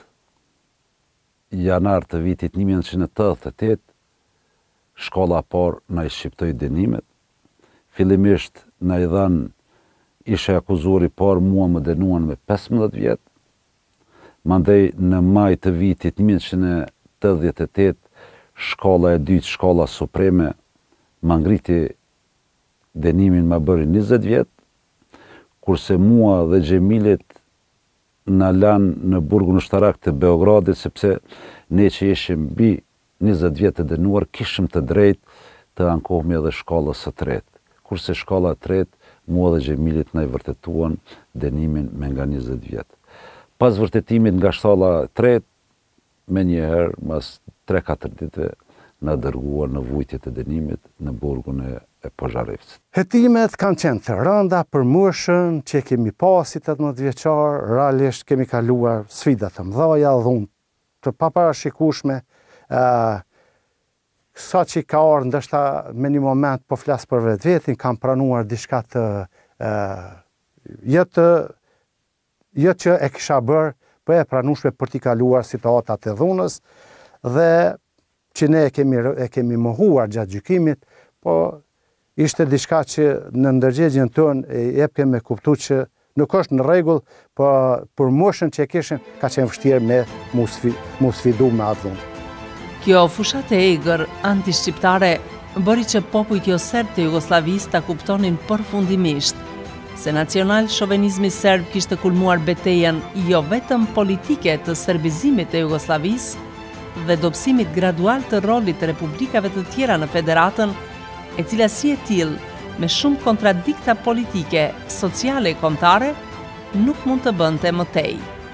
janar të vitit një mijë nëntëqind e tetëdhjetë e tetë, shkolla parë na i shqiptoi dënimet. Fillimisht na i dhan, ishe akuzuar i parë, mua më dënuan me pesëmbëdhjetë vjet. Mandej në maj të vitit një mijë nëntëqind e tetëdhjetë e tetë, shkolla e dytë, shkolla supreme, ma ngriti dënimin ma bëri njëzet vjet, kurse mua dhe Xhemilit na lanë në burgun ushtarak të Beogradit, sepse ne që ishim mbi njëzet vjet të dënuar, kishim të drejtë të ankohemi edhe shkollës së tretë. Kurse shkolla e tretë, mua dhe Xhemilit na i vërtetuan dënimin me nga njëzet vjet. Pas vërtetimit nga shkolla e tretë, me njëherë, mas tre katër ditëve, na dërguar në vujtje të dënimit në burgun e, e Požarevcit. Hetimet kanë qenë të rënda për moshën që kemi pasit tetëmbëdhjetë vjeçar, realisht kemi kaluar sfida të mëdha, dhunë të paparashikueshme. Uh, sa që ka ardhur ndoshta me një moment, po flas për vetë vetin, kam pranuar diçka të uh, jo të jo që e kisha bërë, po e pranueshme për t'i kaluar situatat e dhunës, dhe që ne e kemi, e kemi mohuar gjatë gjykimit, po ishte diçka që në ndërgjegjen tonë e jepke me kuptu që nuk është në rregull, po për moshën që e kishim ka qenë vështirë me mu sfidu me atë dhunë. Kjo fushat e egër anti-shqiptare bëri që popujt jo serb të Jugosllavisë ta kuptonin përfundimisht se nacional-shovenizmi serb kishte kulmuar betejën jo vetëm politike të serbizimit të Jugosllavisë dhe dobësimit gradual të rolit të republikave të tjera në federatën, e cila si e tillë, me shumë kontradikta politike, sociale e kombëtare, nuk mund të bënte më tej.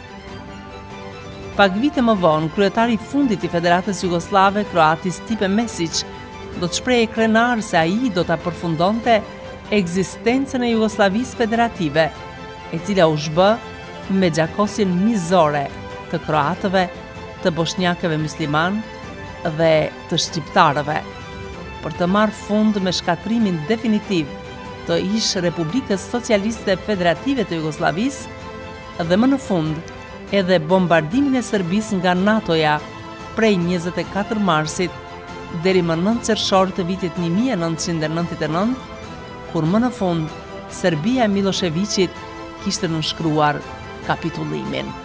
Pak vite më vonë, kryetari i fundit i Federatës Jugoslave, kroati Stipe Mesić, do të shprehej krenar se ai do ta përfundonte ekzistencën e Jugosllavisë federative, e cila u zhbë me gjakosin mizore të kroatëve, të bosnjakëve musliman dhe të shqiptarëve, për të marrë fund me shkatrimin definitiv të ish Republikës Socialiste Federative të Jugosllavisë dhe më në fund edhe bombardimin e Serbisë nga NATO-ja prej njëzet e katër marsit deri më nëntë qershor të vitit një mijë e nëntëqind e nëntëdhjetë e nëntë, kur më në fund Serbia e Miloševićit kishte nënshkruar kapitullimin.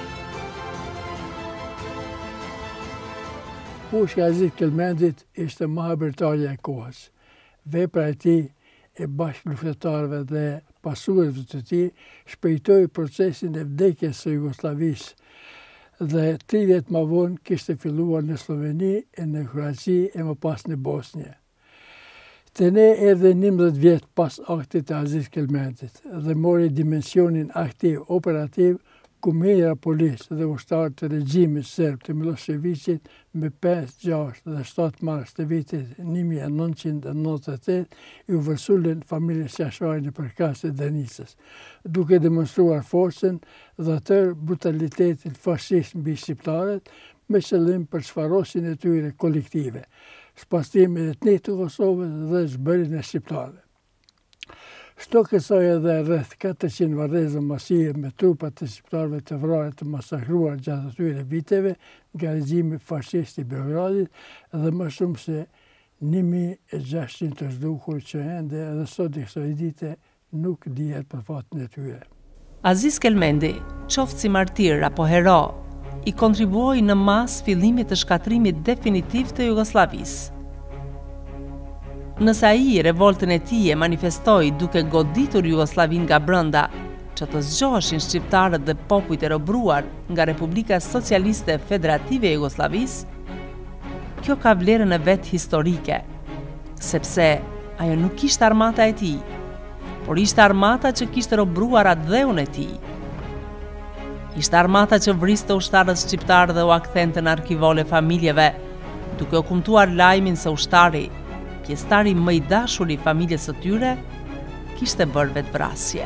Pushka e Aziz Kelmendit ishte mahabërtarja e kohës. Vepra e tij e bashkëluftëtarëve dhe pasuesve të tij shpejtoi procesin e vdekjes së Jugosllavisë dhe tri vjet më vonë kishte filluar në Sloveni, e në Kroaci e më pas në Bosnjë. Te ne erdhe njëmbëdhjetë vjet pas aktit të Aziz Kelmendit dhe mori dimensionin aktiv operativ ku mira policë dhe ushtarë të regjimit serb të Miloševićit me pesë, gjashtë dhe shtatë mars të vitit një mijë e nëntëqind e nëntëdhjetë e tetë i u vërsulën familjes Qashari në përkatës e Denisës, duke demonstruar forcën dhe tërë brutalitetin fashist mbi shqiptarët me qëllim për çfarosjen e tyre kolektive, shpastimin etnik të Kosovës dhe zhbërjen e shqiptarëve. Shto kësaj edhe rreth katërqind varrezë masive me trupat të shqiptarëve të vrarë të masakruar gjatë atyre viteve nga regjimi fashist i Beogradit dhe më shumë se një mijë e gjashtëqind të zhdukur që ende edhe sot i kësaj dite nuk dihet për fatin e tyre. Aziz Kelmendi, qoftë si martir apo hero, i kontribuoi në mas fillimit të shkatrimit definitiv të Jugosllavisë. Nëse ai revoltën e tij e manifestoi duke goditur Jugosllavin nga brenda, që të zgjoheshin shqiptarët dhe popujt e robruar nga Republika Socialiste Federative e Jugosllavisë, kjo ka vlerën e vet historike, sepse ajo nuk ishte armata e tij, por ishte armata që kishte robruar atë dheun e tij. Ishte armata që vriste ushtarët shqiptarë dhe u akthente në arkivole familjeve, duke u kumtuar lajmin se ushtari, pjesëtari më i dashur i familjes së tyre, kishte bërë vetvrasje.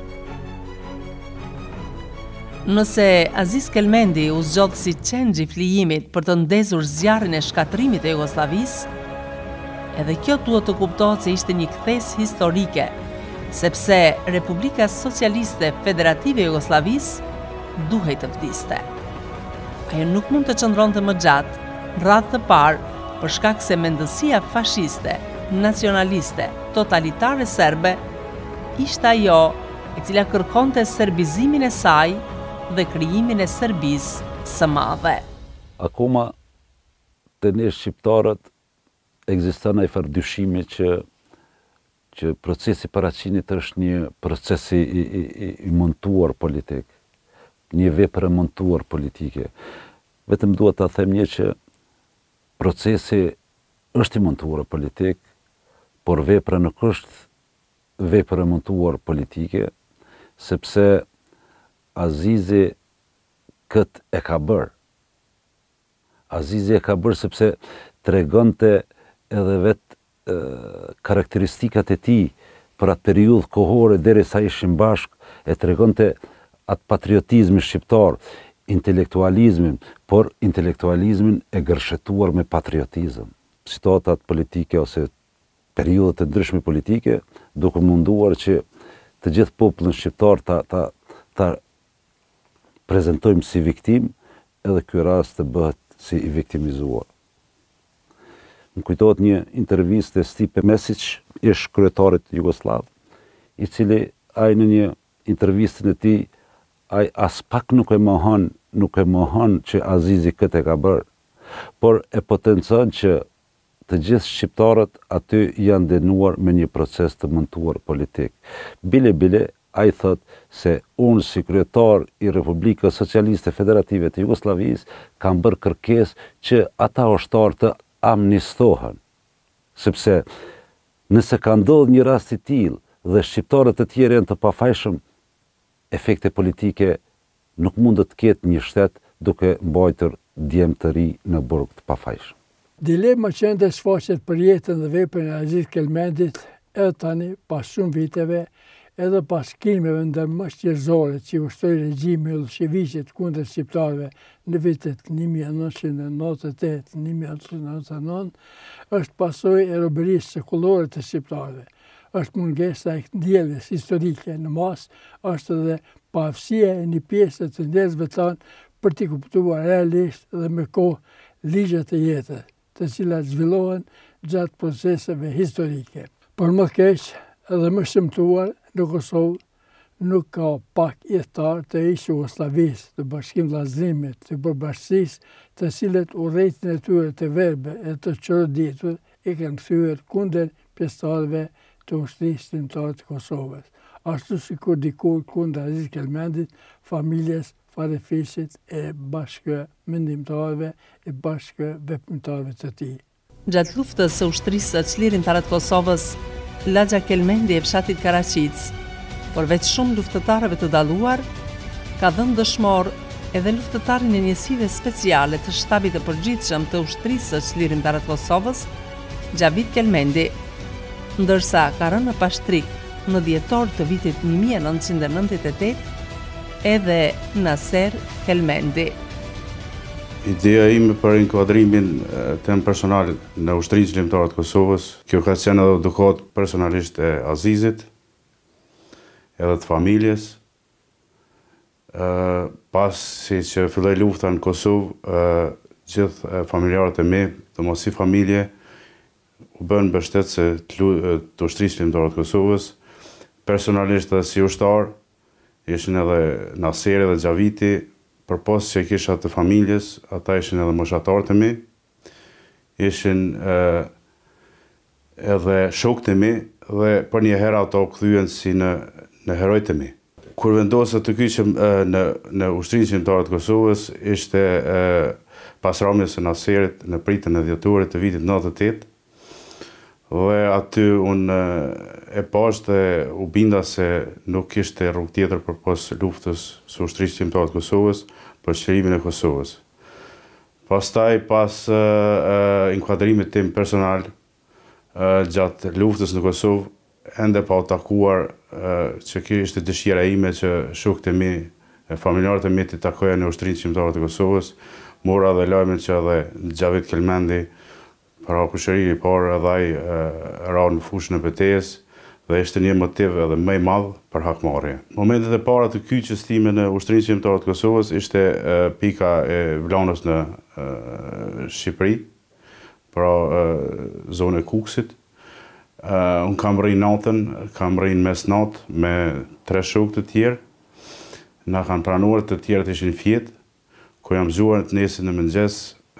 Nëse Aziz Kelmendi u zgjodh si qendë i flijimit për të ndezur zjarrin e shkatrimit të Jugosllavisë, Edhe kjo duhet të kuptohet se ishte një kthes historike, sepse Republika Socialiste Federative e Jugosllavisë duhej të vdiste. Ajo nuk mund të qëndronte më gjatë në radhë të parë për shkak se mendësia fashiste, nacionaliste, totalitare serbe ishte ajo e cila kërkonte serbizimin e saj dhe krijimin e Serbisë së madhe. Akoma të ne shqiptarët ekziston ai farë dyshimi që që procesi paraqinit është një proces i, i, i, i montuar politik, një vepër e montuar politike. Vetëm duhet ta them një që procesi është i montuar politik, por vepra nuk është vepër e montuar politike, sepse Azizi këtë e ka bërë. Azizi e ka bërë sepse tregonte edhe vetë e, karakteristikat e tij për atë periudhë kohore derisa ishin bashkë, e tregonte atë patriotizmin shqiptar, intelektualizmin, por intelektualizmin e gërshetuar me patriotizëm. Situatat politike ose periudhat e ndryshme politike, duke munduar që të gjithë popullin shqiptar ta, ta, ta prezantojmë si viktim, edhe ky rast të bëhet si i viktimizuar. Më kujtohet një intervistë e Stipe Mesić, ish kryetarit Jugosllav, i cili ai në një intervistën e tij ai as pak nuk e mohon, nuk e mohon që Azizi këtë e ka bërë, por e potencon që të gjithë shqiptarët aty janë dënuar me një proces të montuar politik. Bile bile ai thot se unë si kryetar i Republikës Socialiste Federative të Jugosllavisë kam bërë kërkesë që ata ushtarë të amnistohen, sepse nëse ka ndodhur një rast i tillë dhe shqiptarët e tjerë janë të pafajshëm, efekte politike nuk mund të ketë një shtet duke mbajtur djemë të ri në burg të pafajshëm. Dilema që ende shfaqet për jetën dhe veprën e Aziz Kelmendit edhe tani pas shumë viteve, edhe pas krimeve ndërmjet njerëzore që ushtoi regjimi Miloševićit kundër shqiptarëve në vitet një mijë e nëntëqind e nëntëdhjetë e tetë - një mijë e nëntëqind e nëntëdhjetë e nëntë, është pasojë e robërisë sekullore të shqiptarëve. Është mungesa e ndjelljes historike në mas, është edhe paaftësia e një pjesë të njerëzve tanë për t'i kuptuar realisht dhe me kohë ligjet e jetës, të cilat zhvillohen gjatë proceseve historike. Por më keq edhe më shëmtuar, në Kosovë nuk ka pak jetëtar të ish Jugosllavisë, të Bashkim Vllazërimit, të Përbashkësisë, të cilët urrejtjen e tyre të verbe e të çorditur i kanë kthyer kundër pjesëtarëve të ushtrisë shëndetare të Kosovës, ashtu sikur dikur kundër Aziz Kelmendit, familjes Farefisit e bashkë mendimtarëve e bashkë veprimtarëve të tij. Gjatë luftës së ushtrisë së çlirimtare të Kosovës, Laxha Kelmendi e fshatit Karaqic, përveç shumë luftëtarëve të dalluar, ka dhënë dëshmor edhe luftëtarin e njësive speciale të shtabit të përgjithshëm të ushtrisë së çlirimtare të Kosovës, Xhavit Kelmendi, ndërsa ka rënë në pashtrik në dhjetor të vitit një mijë e nëntëqind e nëntëdhjetë e tetë edhe Naser Kelmendi. Ideja ime për inkuadrimin tem personal në Ushtrisë Çlirimtare të Kosovës, kjo ka qenë edhe edukat personalisht e Azizit, edhe të familjes. Pasi që filloi lufta në Kosovë, gjithë familjarët e mi, të mos si familje, u bën mbështetëse të Ushtrisë Çlirimtare të Kosovës, personalisht edhe si ushtar, ishin edhe Naseri dhe Xhaviti, për pos që kisha të familjes, ata ishin edhe moshatarët e mi, ishin eh, edhe shokët e mi, dhe për një herë ato kthyen si në, në herojtë e mi. Kur vendosë të kyqem eh, në, në Ushtrinë Çlirimtare të Kosovës, ishte eh, pas ramjes së Naserit në pritën e dhjetorit të vitit nëntëdhjetë e tetë, dhe aty unë e pash dhe u binda se nuk kishte rrugë tjetër për pas luftës së Ushtrisë Çlirimtare të Kosovës për çlirimin e Kosovës. Pastaj pas uh, uh, inkuadrimit tim personal uh, gjatë luftës në Kosovë, ende pa u takuar uh, që kjo ishte dëshira ime që shokët e mi, e familjarët e mi të takoja në Ushtrinë Çlirimtare të Kosovës, mora dhe lajmin që edhe Xhavit Kelmendi Pra kushëria i parë edhe ai ra në fushën e betejës dhe ishte një motiv edhe më i madh për hakmarrje. Momentet e para të kyçes time në Ushtrinë Shqiptare të Kosovës ishte pika e Vlanës në Shqipëri, pra zonë e Kukësit. Unë kam rrinë natën, kam rrinë mes natë me tre shokë të tjerë. Na kanë pranuar, të tjerët ishin fjetë, ku jam zgjuar të nesër në mëngjes,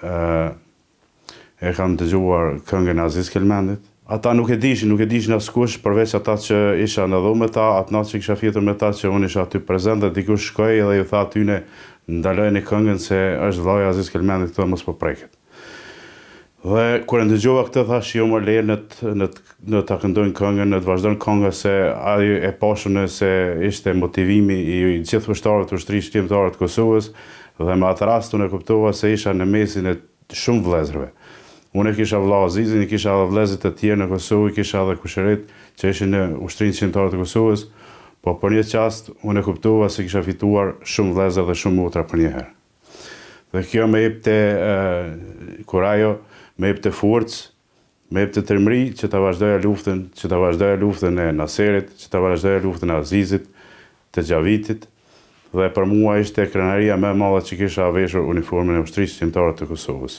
e kam dëgjuar këngën e Aziz Kelmendit. Ata nuk e dishin, nuk e dishin askush, përveç ata që isha në dhomë me ta, atë natë që kisha fjetur me ta që unë isha aty prezent dhe dikush shkoj edhe ju tha atyne ndalojnë këngën se është vllai Aziz Kelmendit këto mos po preket. Dhe kur e ndëgjova këtë thash jo më lejë në në në ta këndojnë këngën, në të vazhdojnë këngën se ai e pashën se ishte motivimi i gjithë ushtarëve të Ushtrisë Shqiptare të Kosovës dhe me atë rast unë e kuptova se isha në mesin e shumë vëllezërve. Unë kisha vëlla Azizin, kisha edhe vëllezër të tjerë në Kosovë, kisha edhe kushërit që ishin në Ushtrinë Shqiptare të Kosovës, po për një çast unë e kuptova se kisha fituar shumë vëllezër dhe shumë motra për një herë. Dhe kjo më jepte kurajo, më jepte forcë, më jepte tërmëri që ta vazhdoja luftën, që ta vazhdoja luftën e Naserit, që ta vazhdoja luftën e Azizit, të Xhavitit, dhe për mua ishte krenaria më e madhe që kisha veshur uniformën e Ushtrisë Shqiptare të Kosovës.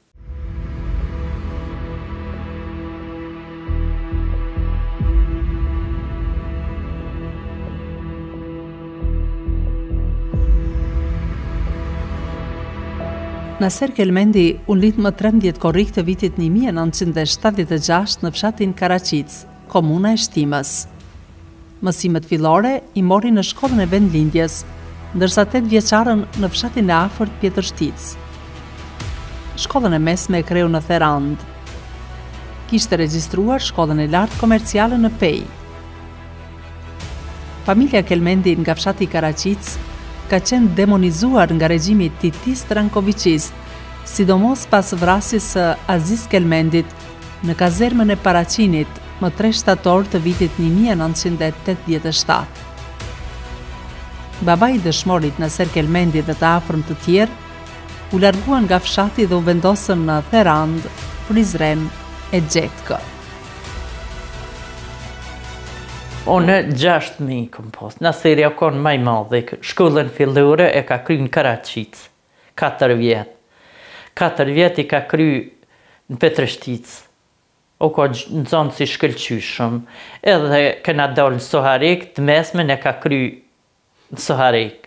Naser Kelmendi u lit më trembëdhjetë korrik të vitit një mijë e nëntëqind e shtatëdhjetë e gjashtë në fshatin Karaqic, komuna e Shtimës. Mësimet fillore i mori në shkollën e vendlindjes, ndërsa tetë vjeçarën në fshatin e afërt Pjetërshtic. Shkollën e mesme e kreu në Therand. Kishte regjistruar shkollën e lartë komerciale në Pej. Familja Kelmendi nga fshati Karaqic ka qenë demonizuar nga regjimi titist rankovicist, sidomos pas vrasjes së Aziz Kelmendit në kazermën e Paraqinit më tre shtator të vitit një mijë e nëntëqind e tetëdhjetë e shtatë. Babai i dëshmorit Naser Kelmendi dhe të afërm të tjerë u larguan nga fshati dhe u vendosën në Therand, Prizren e Gjetkë. Unë gjashtë mi këm pas. Naseri o konë maj madhe. Shkollën fillore e ka kry në Karaqic. Katër vjetë. Katër vjetë i ka kry në Pjetërshtic. O ka në zonë si shkëlqyshëm. Edhe këna dalë në Soharek, të mesmen e ka kry në Soharek.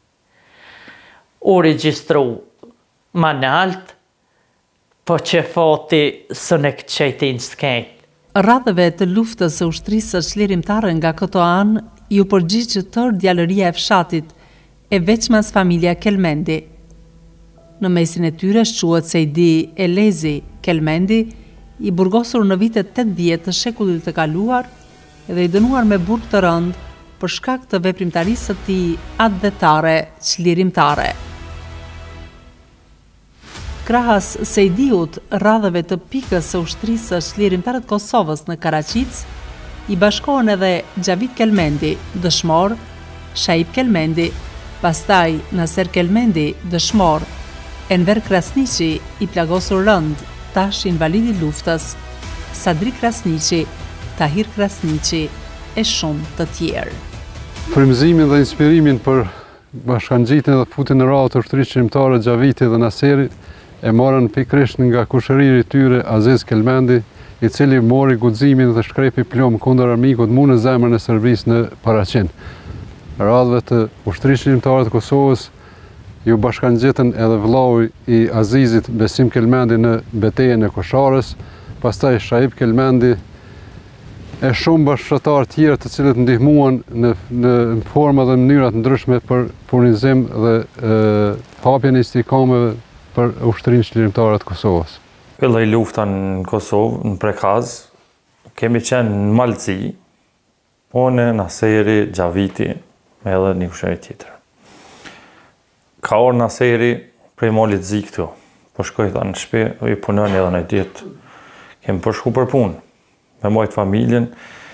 U regjistru ma në altë, po që fati së në këtë qajtin s'kejtë. Radhëve të luftës së ushtrisë së çlirimtare nga këto anë ju përgjigjë tërë djalëria e fshatit, e veçmas familja Kelmendi. Në mesin e tyre shquhet Sejdi Elezi Kelmendi, i burgosur në vitet tetëdhjetë të shekullit të kaluar dhe i dënuar me burg të rënd për shkak të veprimtarisë së tij atdhetare çlirimtare. Krahas Sejdiut, radhëve të pikës së ushtrisë së çlirimtare të Kosovës në Karaqic, i bashkohen edhe Xhavit Kelmendi, dëshmor, Shaib Kelmendi, pastaj Naser Kelmendi, dëshmor, Enver Krasniqi, i plagosur rënd, tash invalid i luftës, Sadri Krasniqi, Tahir Krasniqi e shumë të tjerë. Frymëzimin dhe inspirimin për bashkangjitjen dhe futjen në radhë të ushtrisë shqiptare Xhavitit dhe Naserit e morën pikrisht nga kushëriri i tyre Aziz Kelmendi, i cili mori guximin dhe shkrepi plom kundër armikut mu në zemrën e Serbisë në Paraqin. Radhëve të Ushtrisë Shqiptare të Kosovës ju bashkangjitën edhe vllau i Azizit Besim Kelmendi në betejën e Kosharës, pastaj Shaib Kelmendi e shumë bashkëtar tjerë të cilët ndihmuan në, në forma dhe mënyra të ndryshme për furnizim dhe e, hapjen e istikameve për Ushtrinë Shqlirimtare të Kosovës. Filloi lufta në Kosovë, në Prekaz, kemi qenë në Malci, unë, Naseri, Xhaviti, edhe një kushëri tjetër. Ka orë Naseri prej Malit Zi këtu, po shkoj tha në shtëpi, i punën edhe në ditë. Kemi përshku për punë, me majtë familjen,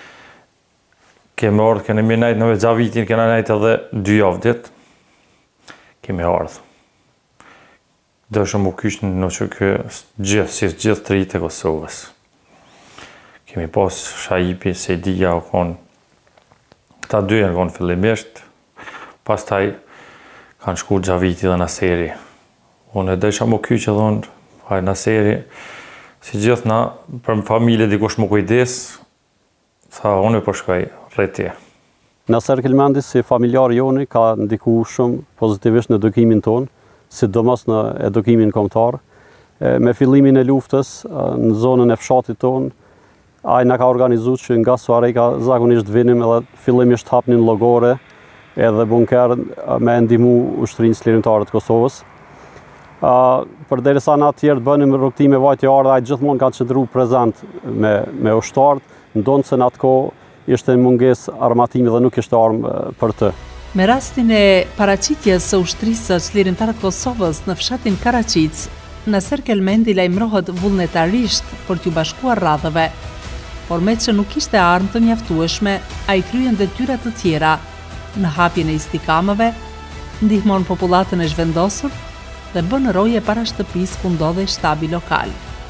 kemi ardhë, kemi najtë në Xhavitin, kemi najtë edhe dy javë ditë, kemi ardhë. dëshëm u kysh në që kë gjithë, si gjithë të rritë e Kosovës. Kemi pas Shaipi, Sedia, u konë, ta dy janë konë fillimisht, pas taj kanë shku Gjaviti dhe Naseri. Unë e dëshëm u kysh që dhonë, pa Naseri, si gjithë na, për familje dikush më kujdes, tha unë e përshkaj rretje. Naser Kelmendi si familjar joni ka ndiku shumë pozitivisht në edukimin tonë, sidomos në edukimin kombëtar. Me fillimin e luftës në zonën e fshatit tonë, ai na ka organizuar që nga Suareka zakonisht vinim edhe fillimisht hapnin llogore edhe bunker me ndihmu ushtrinë çlirimtare të Kosovës. Uh, Përderisa na të tjerë bënim rrugtime vajtë ardhe, ai gjithmonë ka qëndruar prezant me me ushtarët, ndonë se në atë kohë ishte mungesë armatimi dhe nuk ishte armë për të. Me rastin e paraqitjes së ushtrisë së çlirimtare të Kosovës në fshatin Karaqic, Naser Kelmendi lajmërohet vullnetarisht për t'u bashkuar radhëve, por me që nuk ishte armë të mjaftueshme, ai kryen detyra të tjera në hapjen e istikamave, ndihmon popullatën e zhvendosur dhe bën roje para shtëpisë ku ndodhej shtabi lokal.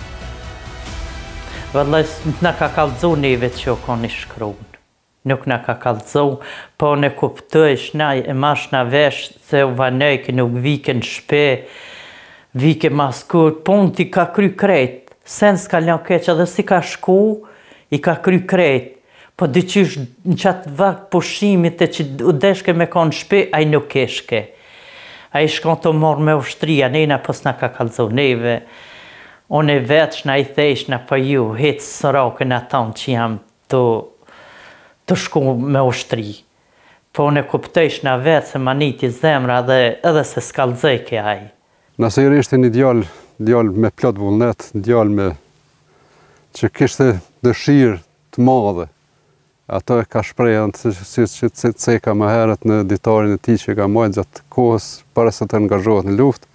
Vëllai, na ka kallëzu neve që o koni shkruan. Nuk na ka kallëzu, po ne kuptojsh na e mash na vesh se u vanoj që nuk vike në shpe, vike maskur, pun ti ka kry krejt, sen s'ka lën keq edhe si ka shku, i ka kry krejt. Po dyqysh në qatë vakt pushimit e që u deshke me konë shpe, a i nuk keshke. A i shkon të morë me ushtria, nejna pos na ka kallëzu neve. Unë e veç na i thesh na për ju, hetë sërokën aton që jam të, të shku me ushtri. Po unë e kuptojsh na vetë se maniti zemra dhe edhe se s'kallëzej ke aj. Naseri ishte një djallë, djallë me plot vullnet, djallë me që kishte dëshirë të madhe. Ato e ka shprehën si që ceka më herët në ditarin e tij që ka marrë gjatë kohës para se të angazhohet në luftë.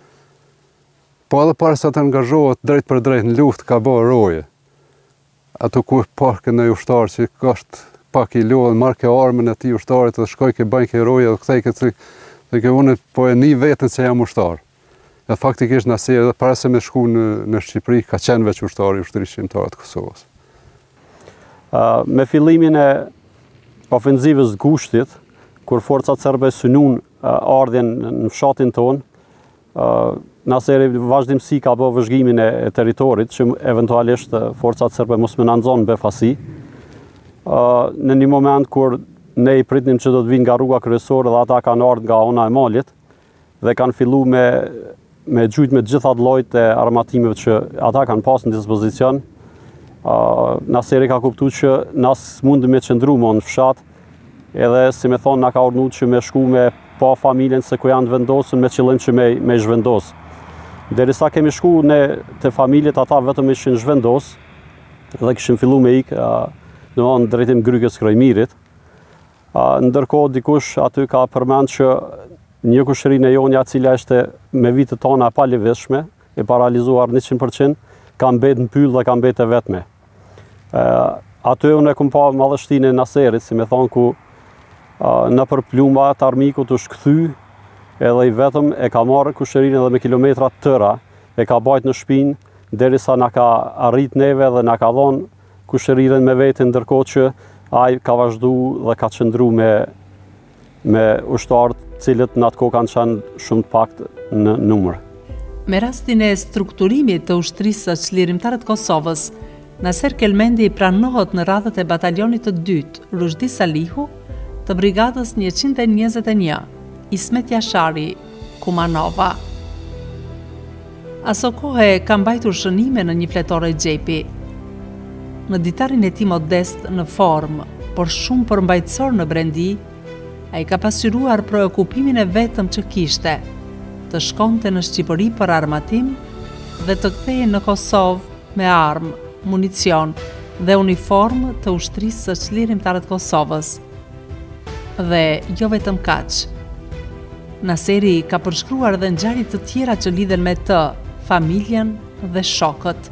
Po edhe para se të angazhohet drejt për drejt në luftë ka bërë roje. Ato ku pak në ushtar që është pak i lodhën, marrë ke armën e tij ushtarit dhe shkoj ke bajnë ke roje dhe kthej ke dhe ke unë po e një vetën se jam ushtar. Dhe faktikisht Naseri edhe para se me shku në, në Shqipëri ka qenë veç ushtari i ushtrisë shqiptare të Kosovës. Uh, me fillimin e ofenzivës të Gushtit, kur forcat serbe synun uh, ardhjen në fshatin tonë, uh, Naseri vazhdimsi ka bërë vëzhgimin e, e territorit, që eventualisht uh, forcat serbe mos menanxon befasi. Uh, në një moment kur ne i pritnim që do të vinë nga rruga kryesore dhe ata kanë ardhur nga ona e malit dhe kanë fillu me, me gjujt me gjitha llojet e armatimeve që ata kanë pas në dispozicion. Uh, Naseri ka kuptu që nas mundë me qëndru më në fshat, edhe si me thonë na ka urdhëruar që me shku me pa familjen se ku janë vendosën me qëllim që me, me zhvendos. Derisa kemi shku ne të familjet, ata vetëm ishin zhvendos dhe kishim fillu me ik uh, në anë drejtim Grykës Krojmirit. Uh, ndërkohë dikush aty ka përmend që një kushërinë e jonja cila ishte me vitet tona pa lëvizshme, e paralizuar njëqind përqind, ka mbet në pyll dhe ka mbet e vetme. Uh, aty unë e kum pa madhështinë e Naserit, si me thonë ku uh, në për plumba të armiku të shkëthy, edhe i vetëm e ka marrë kushërinë edhe me kilometrat tëra, e ka bajt në shpinë, derisa na ka arrit neve dhe na ka dhonë kushërinë me vetin, ndërkohë që ai ka vazhdu dhe ka qëndru me, me ushtarët cilët në atë kohë kanë qenë shumë të pakt në numër. Me rastin e strukturimit të ushtrisë së çlirimtare të Kosovës, Naser Kelmendi pranohet në radhët e batalionit të dytë, Rushdi Salihu, të brigadës njëqind e njëzet e një, Ismet Jashari, Kumanova. Aso kohë ka mbajtur shënime në një fletore gjepi. Në ditarin e tij modest në formë, por shumë përmbajtësor në brendi, ai ka pasqyruar preokupimin e vetëm që kishte, të shkonte në Shqipëri për armatim dhe të kthehej në Kosovë me armë, municion dhe uniformë të ushtrisë së çlirimtare të Kosovës. Dhe jo vetëm kaq. Naseri ka përshkruar edhe ngjarje të tjera që lidhen me të, familjen dhe shokët.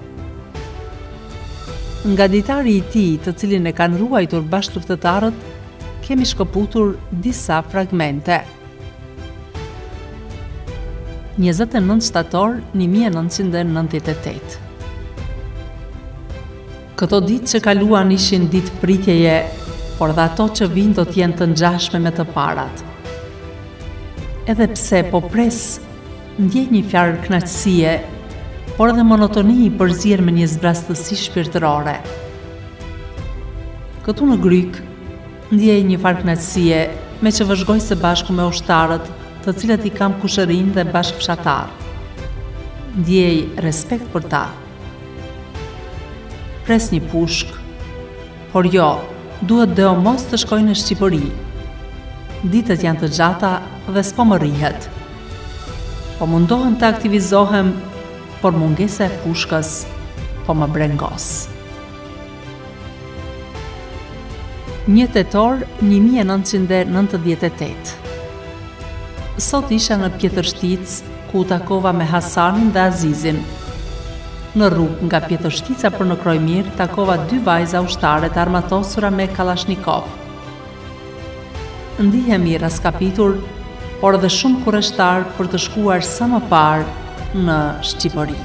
Nga ditari i tij, të cilin e kanë ruajtur bashkëluftëtarët, kemi shkëputur disa fragmente. njëzet e nëntë shtator një mijë e nëntëqind e nëntëdhjetë e tetë. Këto ditë që kaluan ishin ditë pritjeje, por dhe ato që vinë do t'jenë të ngjashme me të parat. Edhe pse po pres, ndjej një fjalë kënaqësie, por edhe monotoni i përzier me një zbrastësi shpirtërore. Këtu në Gryk, ndjej një farë kënaqësie me që vëzhgoj së bashku me ushtarët, të cilët i kam kushërinë dhe bashkëfshatar. Ndjej respekt për ta. Pres një pushk, por jo, duhet dhe o mos të shkoj në Shqipëri. Ditët janë të gjata dhe s'po më rihet. Po mundohem të aktivizohem, por mungesa e pushkës po më brengos. një tetor një mijë e nëntëqind e nëntëdhjetë e tetë. Sot isha në Pjetërshtic, ku u takova me Hasanin dhe Azizin. Në rrugë nga Pjetërshtica për në Krojmir, takova dy vajza ushtare të armatosura me Kalashnikov. Ndihemi raskapitur, por edhe shumë kurreshtar për të shkuar sa më parë në Shqipëri.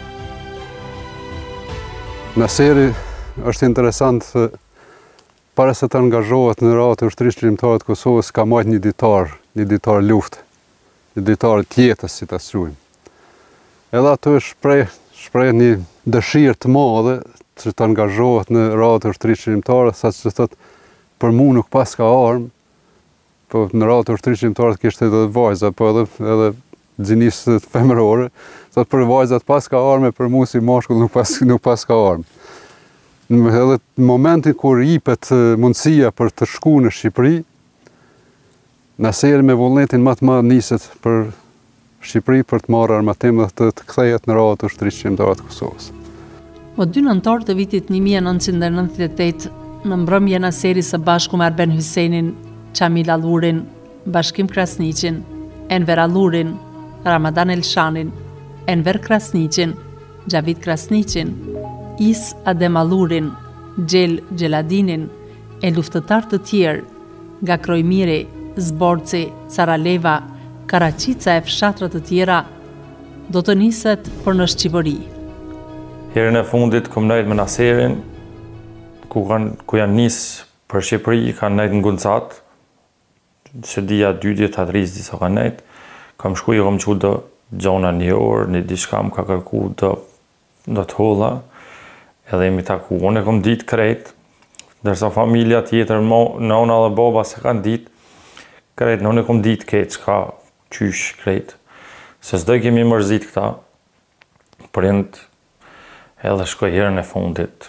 Naseri është interesant se para se të angazhohet në radhë të ushtrisë çlimtare të Kosovës ka marrë një ditar, një ditar luftë, një ditar tjetës, si ta quajmë. Edhe ato shpreh, shpreh një dëshirë të madhe që të angazhohet në radhë të ushtrisë çlimtare, saqë thotë për mua nuk pas ka armë, po në radhë të ushtrisë çlimtare kishte edhe vajza, po edhe edhe gjinisë femërore, thotë për vajzat pas ka armë, për mua si mashkull nuk pas nuk pas ka armë. Edhe në momentin kur jipet mundësia për të shku në Shqipëri, Naseri me vullnetin më të madh niset për Shqipëri për të marrë armatim dhe të, të kthehet në radhë të ushtrisë çlimtare të Kosovës. Më dy nëntor të vitit një mijë e nëntëqind e nëntëdhjetë e tetë, në mbrëmje Naseri së bashku me Arben Hysenin, Çamil Allurin, Bashkim Krasniqin, Enver Allurin, Ramadan Elshanin, Enver Krasniqin, Xhavid Krasniqin, Is Adem Allurin, Gjel Gjeladinin, e luftëtar të tjerë nga Krojmiri, Zborci, Saraleva, Karaqica e fshatrat të tjera, do të niset për në Shqipëri. Herën e fundit kom nejt me Naserin, ku, kan, ku janë nisë për Shqipëri, kanë nejt në Guncat, që dia dy ditë atë rizë disa kanë nejt, kam shku i kom që do gjona një orë, një diçka më ka kërku do, do të holla, edhe jemi taku, unë e kom ditë krejt, dërsa familja tjetër, nëna dhe baba se kanë ditë krejt, në unë e kom ditë ketë që ka qysh krejt, se s'do i kemi mërzit këta, prind edhe shkoj herën e fundit,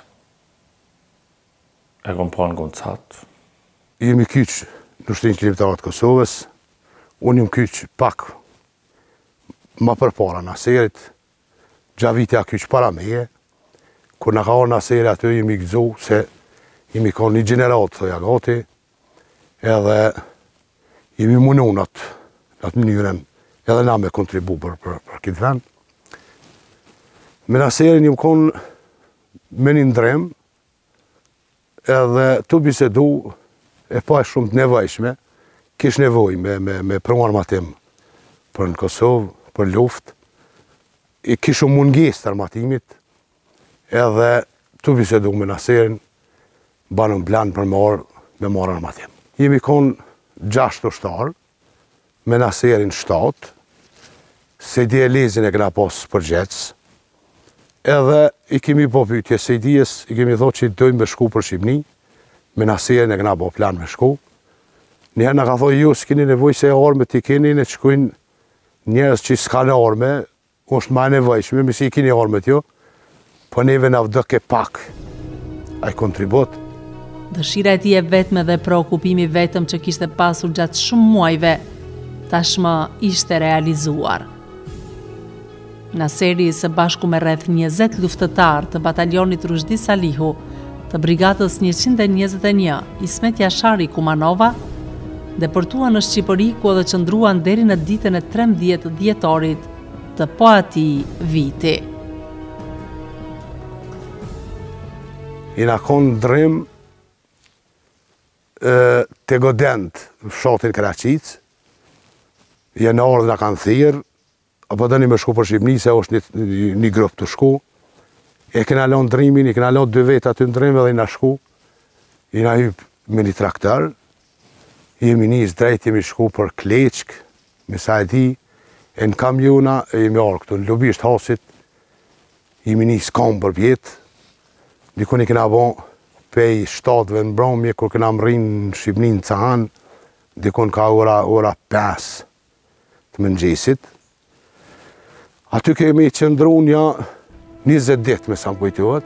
e kom pa në Goncat. Jemi kyç në ushtrisë çlimtare të Kosovës, unë jam kyç pak ma përpara Naserit, Xhavitja kyç para meje. Kur në ka orë Naseri aty jemi gëzu se jemi ka një generat të jagati edhe jemi mununat në atë mënyrën edhe na me kontribu për, për, për këtë vend. Me Naserin jemi konë me një ndrem edhe të bisedu e pa e shumë të nevojshme, kish nevoj me, me, me për armatim për në Kosovë, për luft, i kishë mungesë të armatimit, edhe të bisedu me Naserin, banën plan për marë, me marë armatim. Jemi konë gjashtë ushtarë, me Naserin shtatë, se di e lezin e këna posë për gjecë, edhe i kemi po pytje, se i dijes i kemi thot që i dojmë me shku për Shqipni, me Naserin e këna po plan me shku. Njërë në ka thoi ju, s'kini nevoj se arme t'i keni, në që kujnë njerës që s'ka në arme, është ma nevojshme, mësi i kini arme t'jo, po neve na vdëke pak, ai kontribut. Dëshira e tij e vetme dhe preokupimi vetëm që kishte pasur gjatë shumë muajve, tashmë ishte realizuar. Naseri së bashku me rreth njëzet luftëtar të batalionit Rushdi Salihu, të brigadës njëqind e njëzet e një, Ismet Jashari Kumanova, deportua në Shqipëri ku edhe qëndruan deri në ditën e trembëdhjetë dhjetorit të po atij viti. I na konë ndrim të godent në fshatin Karaqic, janë ardhë në kanë thirë, apo dëni me shku për Shqipni, se është një, një grup të shku. E kena lënë ndrimin, i kena lënë dy vetë aty ndrim edhe i na shku. I na hyp me një traktor. Jemi nis drejt, jemi shku për Kleçk, me sa e di, e në kamiona, e jemi arë këtu, në lobisht hasit, jemi nis kam për vjetë. Dikun i kena bon pej shtatëve në bromje, kur kena më rinë në Shqipni në Cahan, dikun ka ora, ora pesë të mëngjesit. Aty kemi qëndru një njëzet ditë me sa më kujtohet.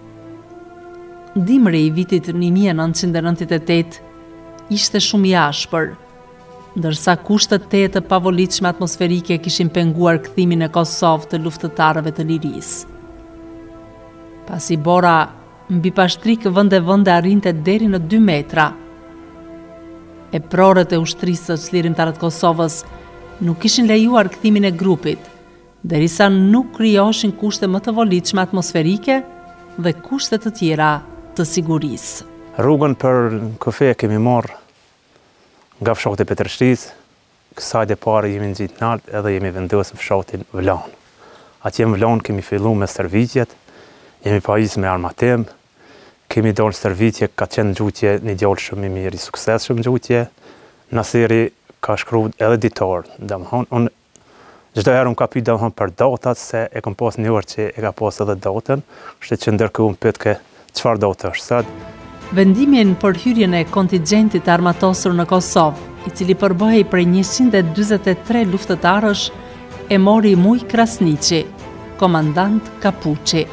Dimri i vitit një mijë e nëntëqind e nëntëdhjetë e tetë ishte shumë i ashpër, ndërsa kushtet të të pavolitshme atmosferike kishin penguar kthimin e Kosovë të luftëtarëve të lirisë. Pasi bora mbi pashtrik vënde vënde arrinte deri në dy metra, e prorët e ushtrisë së çlirimtarët Kosovës nuk kishin lejuar kthimin e grupit, derisa nuk krijoshin kushte më të volitshme atmosferike dhe kushte të tjera të sigurisë. Rrugën për Kufe kemi marrë nga fshati i Petrështisë, kësaj e parë jemi nxit nalt edhe jemi vendosur në fshatin Vlan. Atje në Vlan kemi filluar me stërvitjet, jemi pajisur me armatim, kemi dalë stërvitje, ka qenë gjutje një djalë shumë i mirë, i suksesshëm gjutje. Naseri ka shkruar edhe ditar, domthon unë çdo herë unë ka pyet domthon për datat, se e kam pas një orë që e ka pas edhe datën, kështu që ndërkohë unë pyet ke çfarë datë është sot. Vendimin për hyrjen e kontingjentit armatosur në Kosovë, i cili përbëhej prej njëqind e dyzet e tre luftëtarësh, e mori Muj Krasniqi, komandant Kapuçi.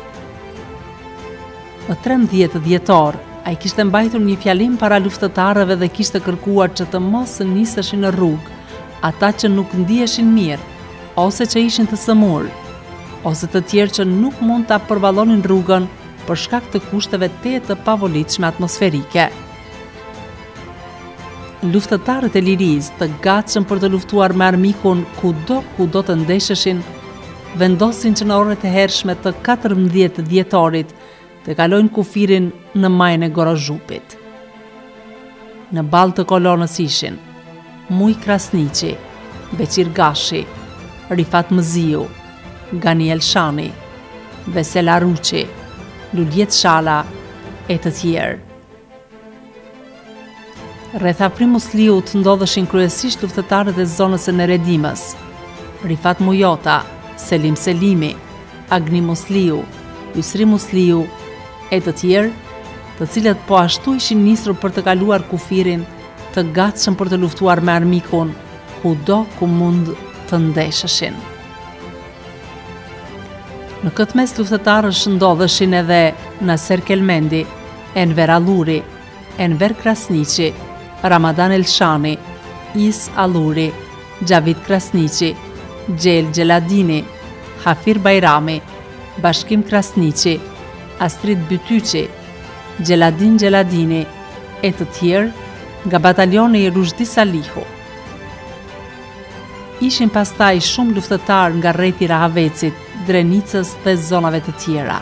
Në trembëdhjetë dhjetor, ai kishte mbajtur një fjalim para luftëtarëve dhe kishte kërkuar që të mos niseshin në rrugë ata që nuk ndiheshin mirë, ose që ishin të sëmur, ose të tjerë që nuk mund ta përballonin rrugën për shkak të kushteve të të pavolitshme atmosferike. Luftëtarët e lirisë, të gatshëm për të luftuar me armikun kudo ku do të ndesheshin, vendosin që në orët e hershme të katërmbëdhjetë dhjetorit të kalojnë kufirin në majën e Gorozhupit. Në balë të kolonës ishin Muj Krasniqi, Beqir Gashi, Rifat Mëziu, Gani Elshani, Vesela Ruçi, Luljet Shala e të tjerë. Rreth Afrimosliut ndodheshin kryesisht luftëtarët e zonës së Neredimës, Rifat Mujota, Selim Selimi, Agni Musliu, Yusri Musliu e të tjerë, të cilët po ashtu ishin nisur për të kaluar kufirin, të gatshëm për të luftuar me armikun kudo ku mund të ndesheshin. Në këtë mes luftëtarësh ndodheshin edhe Naser Kelmendi, Enver Alluri, Enver Krasniqi, Ramadan Elshani, Is Alluri, Xhavid Krasniqi, Gjel Gjeladini, Hafir Bajrami, Bashkim Krasniqi, Astrid Bytyqi, Gjeladin Gjeladini e të tjerë nga batalioni i Rushdi Salihu. Ishin pastaj shumë luftëtarë nga rrethi Rahavecit, Drenicës dhe zonave të tjera.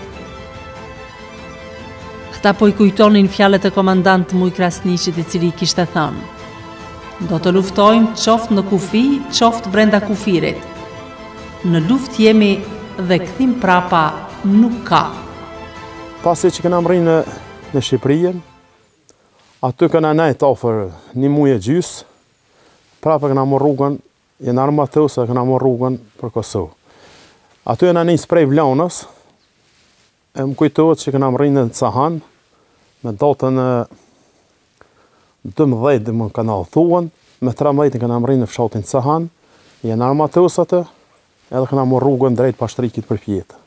Këta po i kujtonin fjalët e komandant Muj Krasniqit, i cili kishte thënë: "Do të luftojmë qoftë në kufi, qoftë brenda kufirit. Në luftë jemi dhe kthim prapa nuk ka." Pasi që këna mri në, në Shqipërinë, aty këna nejt ofër një muaj e gjys, prapa këna më rrugën, jenë armatës e këna më rrugën për Kosovë. Aty e në një sprej Vlanës, e më kujtohet që këna më rinë në Cahan, me datën e dëmdhjetë dhe më kanë thuan, me tridhjetë këna më rinë në fshatin Cahan, jenë armatës atë, edhe këna më rrugën drejt pashtrikit për pjetë.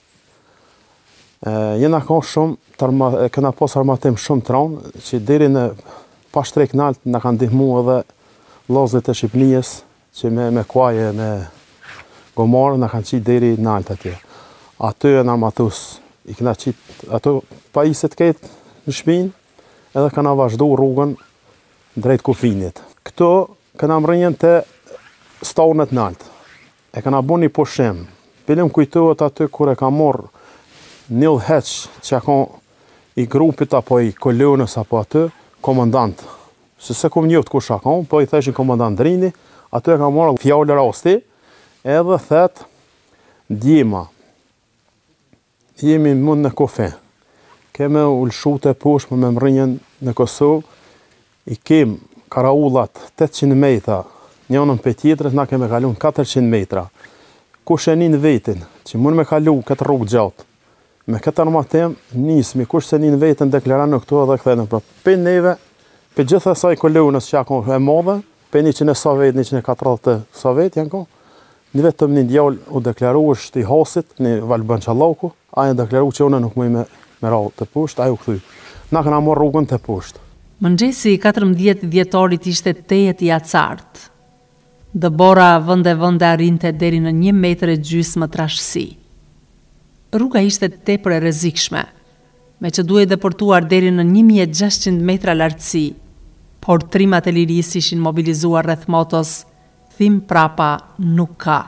Jena ka shumë, tarma, këna pas armatim shumë tronë, që deri në pashtrik nalt në kanë dihmu edhe lozët e Shqipnijës, që me, me kuaje, me gomarë, në kanë qitë deri nalt atje. Aty e në armatus, i këna qitë, ato pajiset ketë në shpinë, edhe këna vazhdu rrugën drejt kufinit. Këto këna mrënjën të stavnet nalt, e këna bu një pushim. Pilim kujtohet aty kur e ka morë një heq që ka i grupit apo i kolonës apo aty, komandant. Se se kom njëft ku shakon, po i theshin komandant Drini, aty e ka marrë fjallë rasti, Edhe thet, djema, jemi mund në kofe. Keme ullshu të poshme me mrinjen në Kosovë, i kem karaullat tetëqind metra, njënën për tjetërës na keme kalun katërqind metra. Kush e nin vetin, që mund me kalu këtë rrugë gjatë, me këtë armatem, nismi, kush se nin vetin deklaran në këto edhe këthejnë. Pra, për neve, për gjithë asaj kolonës që akon e modhe, për njëqind e sa vetë, njëqind e katërdhjetë sa vetë janë kon, një vetëm një djallë u deklaru është i hasit, një Valbën Qallaku, a e deklaru që une nuk mëj me, me rao të poshtë, a ju këthy. Na këna morë rrugën të poshtë. Mëngjesi i katërmbëdhjetë dhjetorit ishte tejet i acartë. Dëbora vënde vënde arrinte deri në një metër e gjysmë trashësi. Rruga ishte tepër e rrezikshme, me që duhej deportuar deri në një mijë e gjashtëqind metra lartësi, por trimat e lirisë ishin mobilizuar rreth motos, thim prapa nuk ka.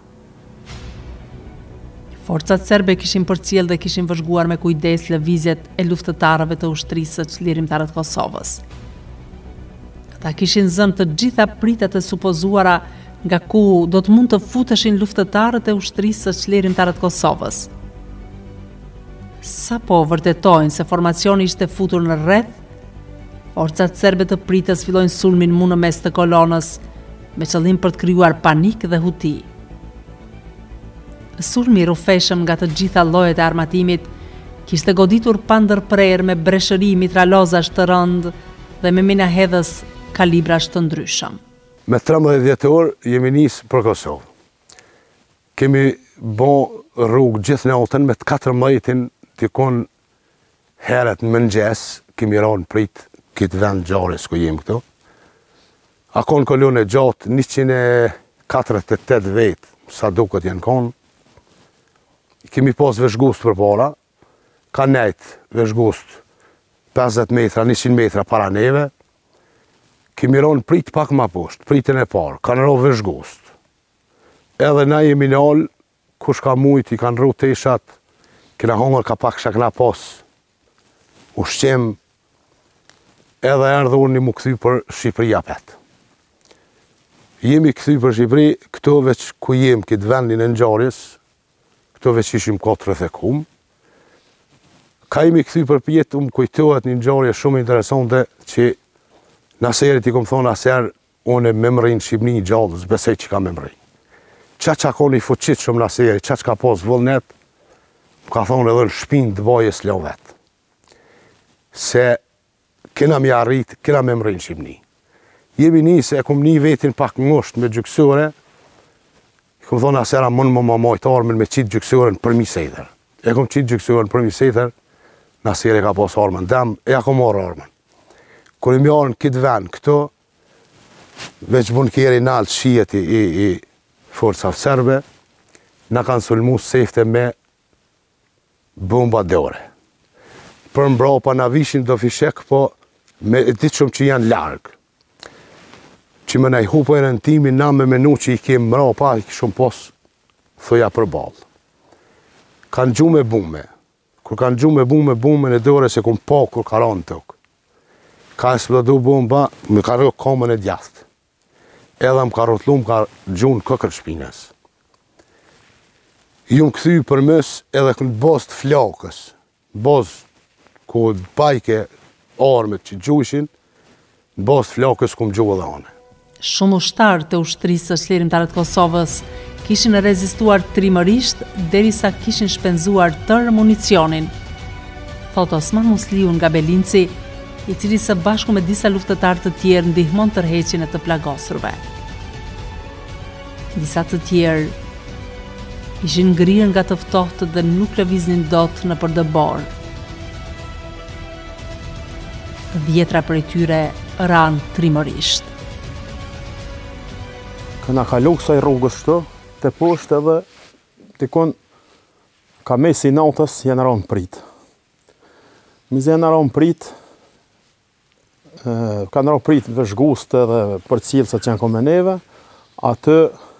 Forcat serbe kishin përcjell dhe kishin vëzhguar me kujdes lëvizjet e luftëtarëve të ushtrisë së çlirimtarët të Kosovës. Ata kishin zënë të gjitha pritat e supozuara nga ku do të mund të futeshin luftëtarët e ushtrisë së çlirimtarët të Kosovës. Sa po vërtetojnë se formacioni ishte futur në rreth, forcat serbe të pritës fillojnë sulmin mu në mes të kolonës, me qëllim për të krijuar panik dhe huti. Sulmi i rrufeshëm nga të gjitha llojet e armatimit kishte goditur pa ndërprerje me breshëri mitralozash të rëndë dhe me minahedhës kalibrash të ndryshëm. Me trembëdhjetë dhjetor jemi nisë për Kosovë. Kemi bo rrugë gjithë natën me të katërmbëdhjetin tikon herët në mëngjes, kemi ranë prit këtë vend gjarës ku jem këto. Akon kolonë e gjatë njëqind e katërdhjetë e tetë vetë, sa duket janë konë. Kemi pas veshgust për para, ka nejtë veshgust pesëdhjetë metra, njëqind metra para neve. Kemi ranë prit pak ma poshtë, pritën e parë, kanë ranë veshgust. Edhe na jemi nalë, kush ka mujt, i kanë rru teshat, kena hongër ka pak shak na pas ushqim, edhe erdhe unë një mu këthy për Shqipëria petë. Jemi këthy për Shqipëri, këto veç ku jem këtë vendin e ngjarjes, këto veç ishim katër e kum. Ka jemi këthy për pjetë, umë kujtohet një ngjarje shumë interesante që naserit i kom thonë aser, unë e me mërin Shqipëni gjallës, besej që ka me mërin. Qa që ka një fuqit shumë naseri, qa që ka pas vullnet, më ka thonë edhe në shpinë të bajes lo vetë. Se kena mi arrit, kena me mërin Shqipëni. Jemi një se e kom një vetin pak ngusht me gjyksore, i kom thonë asera mund më më majtë armën me qitë gjyksoren për mi sejtër. E kom qitë gjyksoren për mi sejtër, naseri ka pas armën dem, e a kom marrë armën. Kër i mjarën këtë vend këto, veç bun kjeri nalë shijet i, i, i forcat serbe, na kanë sulmu sefte me bomba dore. Për mbrapa na vishin do fishek, po me ditë shumë që janë largë. Që më nej hupojnë në timi, na me menu që i kemë mbrapa, i shumë pos thoja për balë. Kanë gju me bume. Kur kanë gju me bume, bume në dore se kun pa kur ka ranë tëk. Ka eksplodu bomba, me ka rëk kamën e djathë. Edhe më ka rotlu, më ka gjunë këkër shpinës. Ju më këthy për mës edhe kënë bazë të flakës, bazë ku bajke armet që gjushin, në bazë të flakës ku më gjuhë dhe anë. Shumë ushtarë të ushtrisë së çlirimtarët të Kosovës kishin rezistuar trimërisht derisa kishin shpenzuar tërë municionin. Thot Osman Musliu nga Belinci, i cili së bashku me disa luftëtarë të tjerë ndihmon tërheqjen e të plagosurve. Disa të tjerë ishin ngrirë nga të ftohtë dhe nuk lëviznin dot në përdëbor. Dhjetra prej tyre ranë trimërisht. Këna kalu kësaj rrugës shto, të poshtë edhe tikon ka mesi natës janë ranë prit. Mize janë ranë prit, kanë ranë prit vëshgust edhe për cilësat që janë kome neve, atë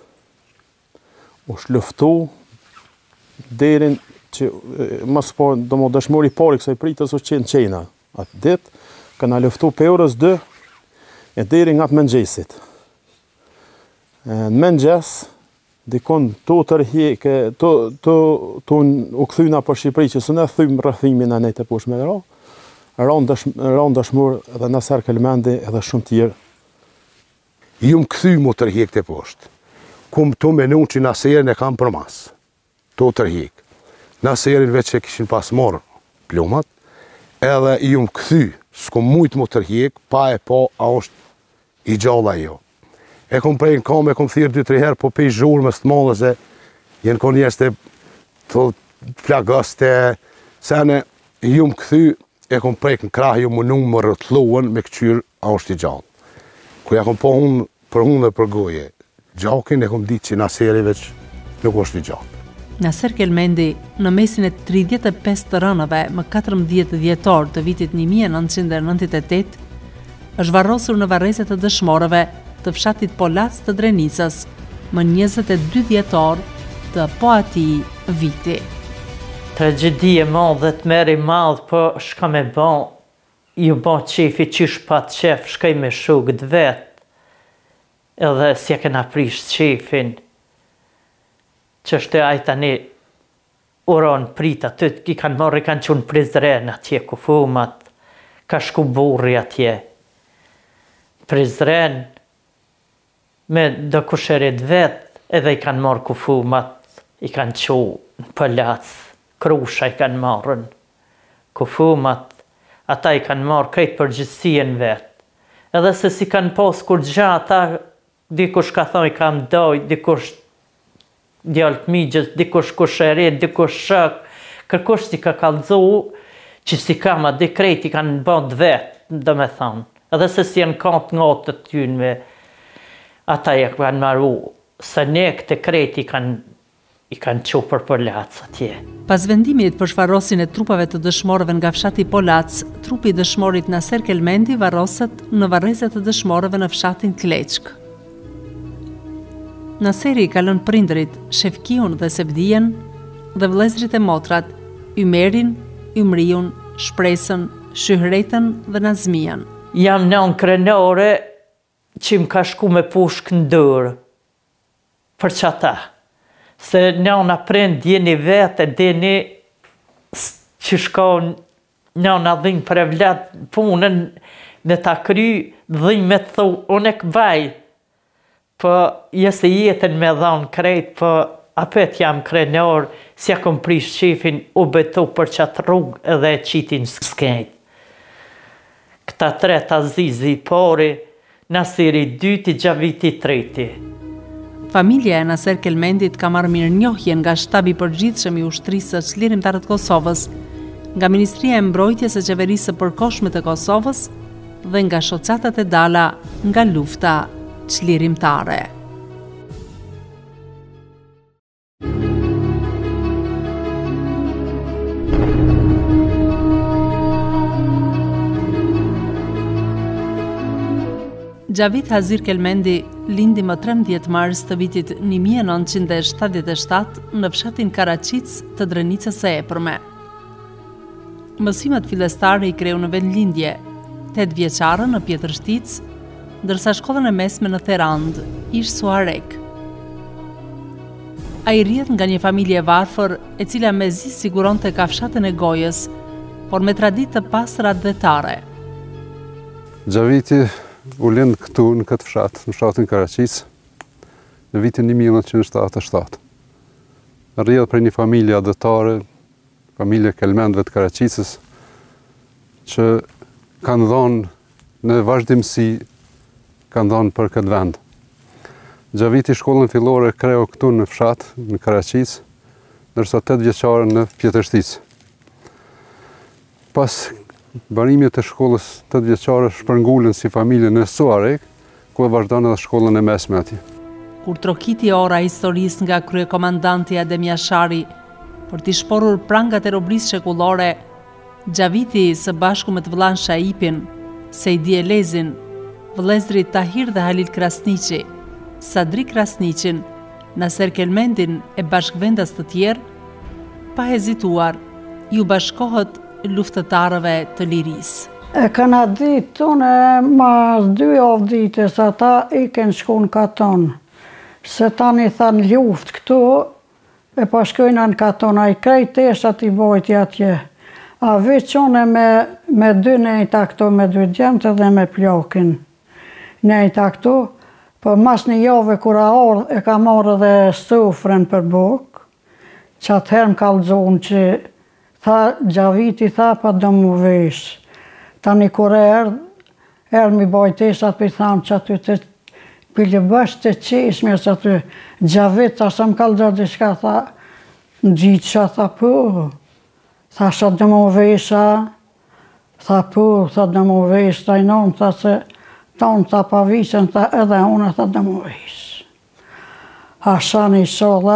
u shlëftu derin që mas po do më dëshmori pari kësaj pritës u qenë qena. Atë dit, këna lëftu për orës dë e deri nga të mëngjesit. Në mëngjes, Dikon to tërhjeke, to, to, to u këthyna për Shqipëri që së ne thymë rrëthimin e nejtë e push me ra, Ron Dashmur edhe Naser Kelmendi edhe shumë tjerë. Ju më këthy mu tërhjek të poshtë. Kum të menu që Naserin e kam për mas. To tërhjek. Naserin veç që kishin pas morë plumat, edhe ju më këthy, s'kom mujtë mu tërhjek, pa e pa a është i gjalla jo. E kom prej në kam, e kom thirë dy tre herë, po pe i zhurë më së të madhe se jenë kon njerës të plagës të sene, ju më këthy, e kom prej në krah, ju më numë më rëtluën me këqyrë, a është i gjallë. Ku ja kom po unë për unë dhe për goje, gjakin e kom ditë që Naseri veç nuk është i gjallë. Naser Kelmendi, në mesin e tridhjetë e pesë të rënave më katërmbëdhjetë dhjetor të vitit një mijë e nëntëqind e nëntëdhjetë e tetë, është varrosur në varrezat të dëshmorëve të fshatit Polac të Drenicës, më njëzet e dy dhjetor të po ati viti. Tragedi e madhe të meri madhë, po shka me ba, ju ba qefi qish pat qef, shkaj me shugët vetë, edhe si e kena prish qefin, që shte ajta një uron prita, të i kanë marrë, i kanë qunë Prizren atje, ku fumat, ka shku burri atje. Prizren, me do kusherit vetë, edhe i kanë marrë kufumat, i kanë qu në Polac, krusha i kanë marrën. Kufumat, ata i kanë marrë krejt përgjithsien vetë. Edhe se si kanë pas kur gja, ata dikush ka thoi kam doj, dikush djallë të migjës, dikush kusherit, dikush shak, kërkush si ka kalëzu, që si kam a di krejt i kanë bënd vetë, dhe me thonë. Edhe se si janë kantë nga të tynë me ata ja kanë marru, se ne këtë krejt i kanë i kanë qu për Polac atje. Pas vendimit për shvarrosin e trupave të dëshmorëve nga fshati Polac, trupi i dëshmorit Naser Kelmendi varroset në varrezat të dëshmorëve në fshatin Kleçk. Naseri ka lënë prindrit Shefkiun dhe Sevdijen dhe vëllezrit e motrat Ymerin, Ymriun, Shpresën, Shyhretën dhe Nazmian. Jam nën krenore që më ka shku me pushk në dërë, për që ata. Se nëna prind djeni vetë, djeni që shko nëna dhinë për e vlatë punën me ta kry, dhinë me të thu, unë e këbaj, për jesë jetën me dhanë krejt, për apet jam krenor, si ja kom prish qefin, u betu për qatë rrugë edhe e qitin skejt. Këta tret Azizi i pori, Naseri dyti, Gjaviti treti. Familja e Naser Kelmendit ka marrë mirë njohjen nga shtabi përgjithshëm i ushtrisë së çlirimtarët të Kosovës, nga Ministria e Mbrojtjes së Qeverisë së Përkohshme të Kosovës dhe nga shoqatat e dala nga lufta çlirimtare. Gjavit Hazir Kelmendi lindi më trembëdhjetë mars të vitit një mijë e nëntëqind e shtatëdhjetë e shtatë në fshatin Karaqic të Drenicës së Epërme. Mësimet fillestare i kreu në vendlindje, tetë vjeçare në Pjetërshtic, ndërsa shkollën e mesme në Therand, ish Suarek. Ai rrjedh nga një familje varfër e cila mezi siguronte kafshatën e gojës, por me traditë të pastra dhetare. Gjaviti u lindë këtu në këtë fshat, në fshatin Karaqic, në vitin një mijë e nëntëqind e shtatëdhjetë e shtatë. Rrjedh për një familje adhetare, familje Kelmendve të Karaqicës, që kanë dhënë në vazhdimsi, kanë dhënë për këtë vend. Gjaviti shkollën fillore kreu këtu në fshat, në Karaqic, ndërsa tetë vjeçare në Pjetërshtic. Pas barimit të shkollës tetë vjeçare shpërngulën si familje në Suarek, ku e vazhdon edhe shkollën e mesme atje. Kur trokiti ora historisë nga kryekomandanti Adem Jashari për t'i shporur prangat e robrisë shekullore, Gjaviti së bashku me të vëllain Shaipin, Sejdi Elezin, vëllezrit Tahir dhe Halil Krasniqi, Sadri Krasniqin, Naser Kelmendin e bashkëvendas të tjerë, pa hezituar, ju bashkohet luftëtarëve të lirisë. E këna ditë tonë mas dy avë ditës, ata i kënë shku në katon. Se tani thanë luft këtu, e pa shkojnë në katona, i krejt teshat i bojti atje. A veçone me, me dy nejta këtu, me dy djemët dhe me plokin. Nejta këtu, po mas një jove kura orë e ka marrë dhe stufren për buk, që atëherë më kalzonë që tha, Gjaviti tha pa do mu vesh. Tani kur e erdë, erdë mi bojt teshat për i thamë që aty të pili bësht të qesme, që aty Gjavit, tha sa më kalzor diçka, tha, në gjitë që tha po, tha sa do mu vesha, tha po, tha do mu vesh, tha i nonë, tha se tonë tha pa vishën, tha edhe unë, tha do mu vesh. Hashani shodha,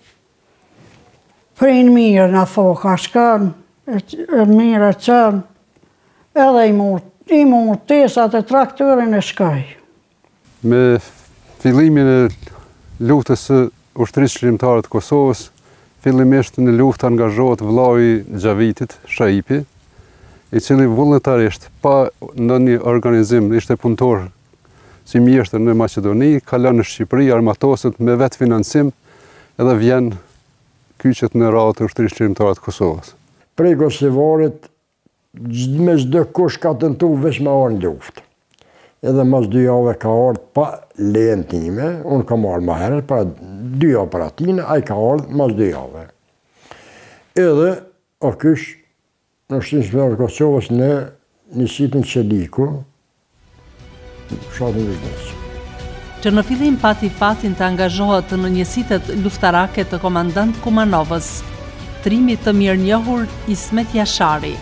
prinë mirë në thokë, a shkën, e mirë e qënë, edhe i murë, i murë tesat e traktorin e shkaj. Me fillimin e luftës së ushtrisë shqiptare të Kosovës, fillimisht në luftë angazhohet vllai Gjavitit, Shaipi, i cili vullnetarisht, pa në një organizim, ishte punëtor si mjeshtër në Maqedoni, kalon në Shqipëri, armatoset me vetë financim, edhe vjen kyqet në radhë të ushtrisë shqiptare të Kosovës. Prej Kosovarit, me çdo kush ka tentuar veç me orë në luftë. Edhe mas dy jave ka ardhë pa lejen time, unë kam ardhë ma herët, pra dy javë për atine, a i ka ardhë mas dy jave. Edhe, o kysh, në Ushtrisë Shqiptare të Kosovës në njësitin Qeliku, fshatin Vizhnitës. Që në fillim pati fatin të angazhohet në njësitet luftarake të komandant Kumanovës, trimit të mirë njohur Ismet Jashari.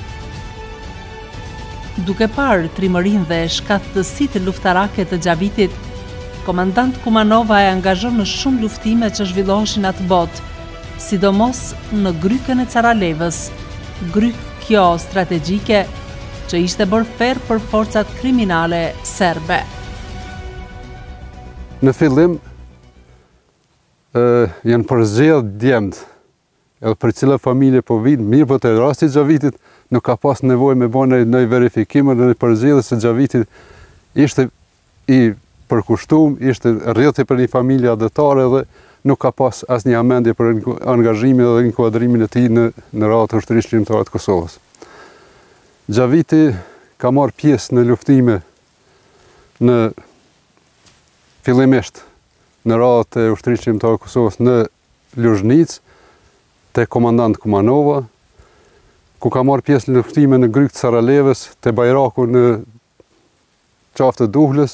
Duke parë trimërin dhe shkattësitë luftarake të Gjavitit, komandant Kumanova e angazhon në shumë luftime që zhvilloheshin atë botë, sidomos në grykën e Caralevës, gryk kjo strategjike që ishte bërë ferr për forcat kriminale serbe. Në fillim, e, janë përzgjedhë djemët, edhe për cila familje po vinë, mirë për të rasti Gjavitit, nuk ka pas nevoj me bënë në verifikim në përzgjedhje se Gjavitit ishte i përkushtum, ishte rrjedhë për një familje adetare dhe nuk ka pas asnjë amendje për angazhimin dhe inkuadrimin e tij në, në radhë të Ushtrisë Shqiptare të Kosovës. Gjaviti ka marrë pjesë në luftime në fillimisht në radhë të Ushtrisë Shqiptare të Kosovës në Luzhnicë, te komandant Kumanova, ku ka marrë pjesë në luftime në gryk të Saralevës, te Bajraku në qaftë të Duhlës,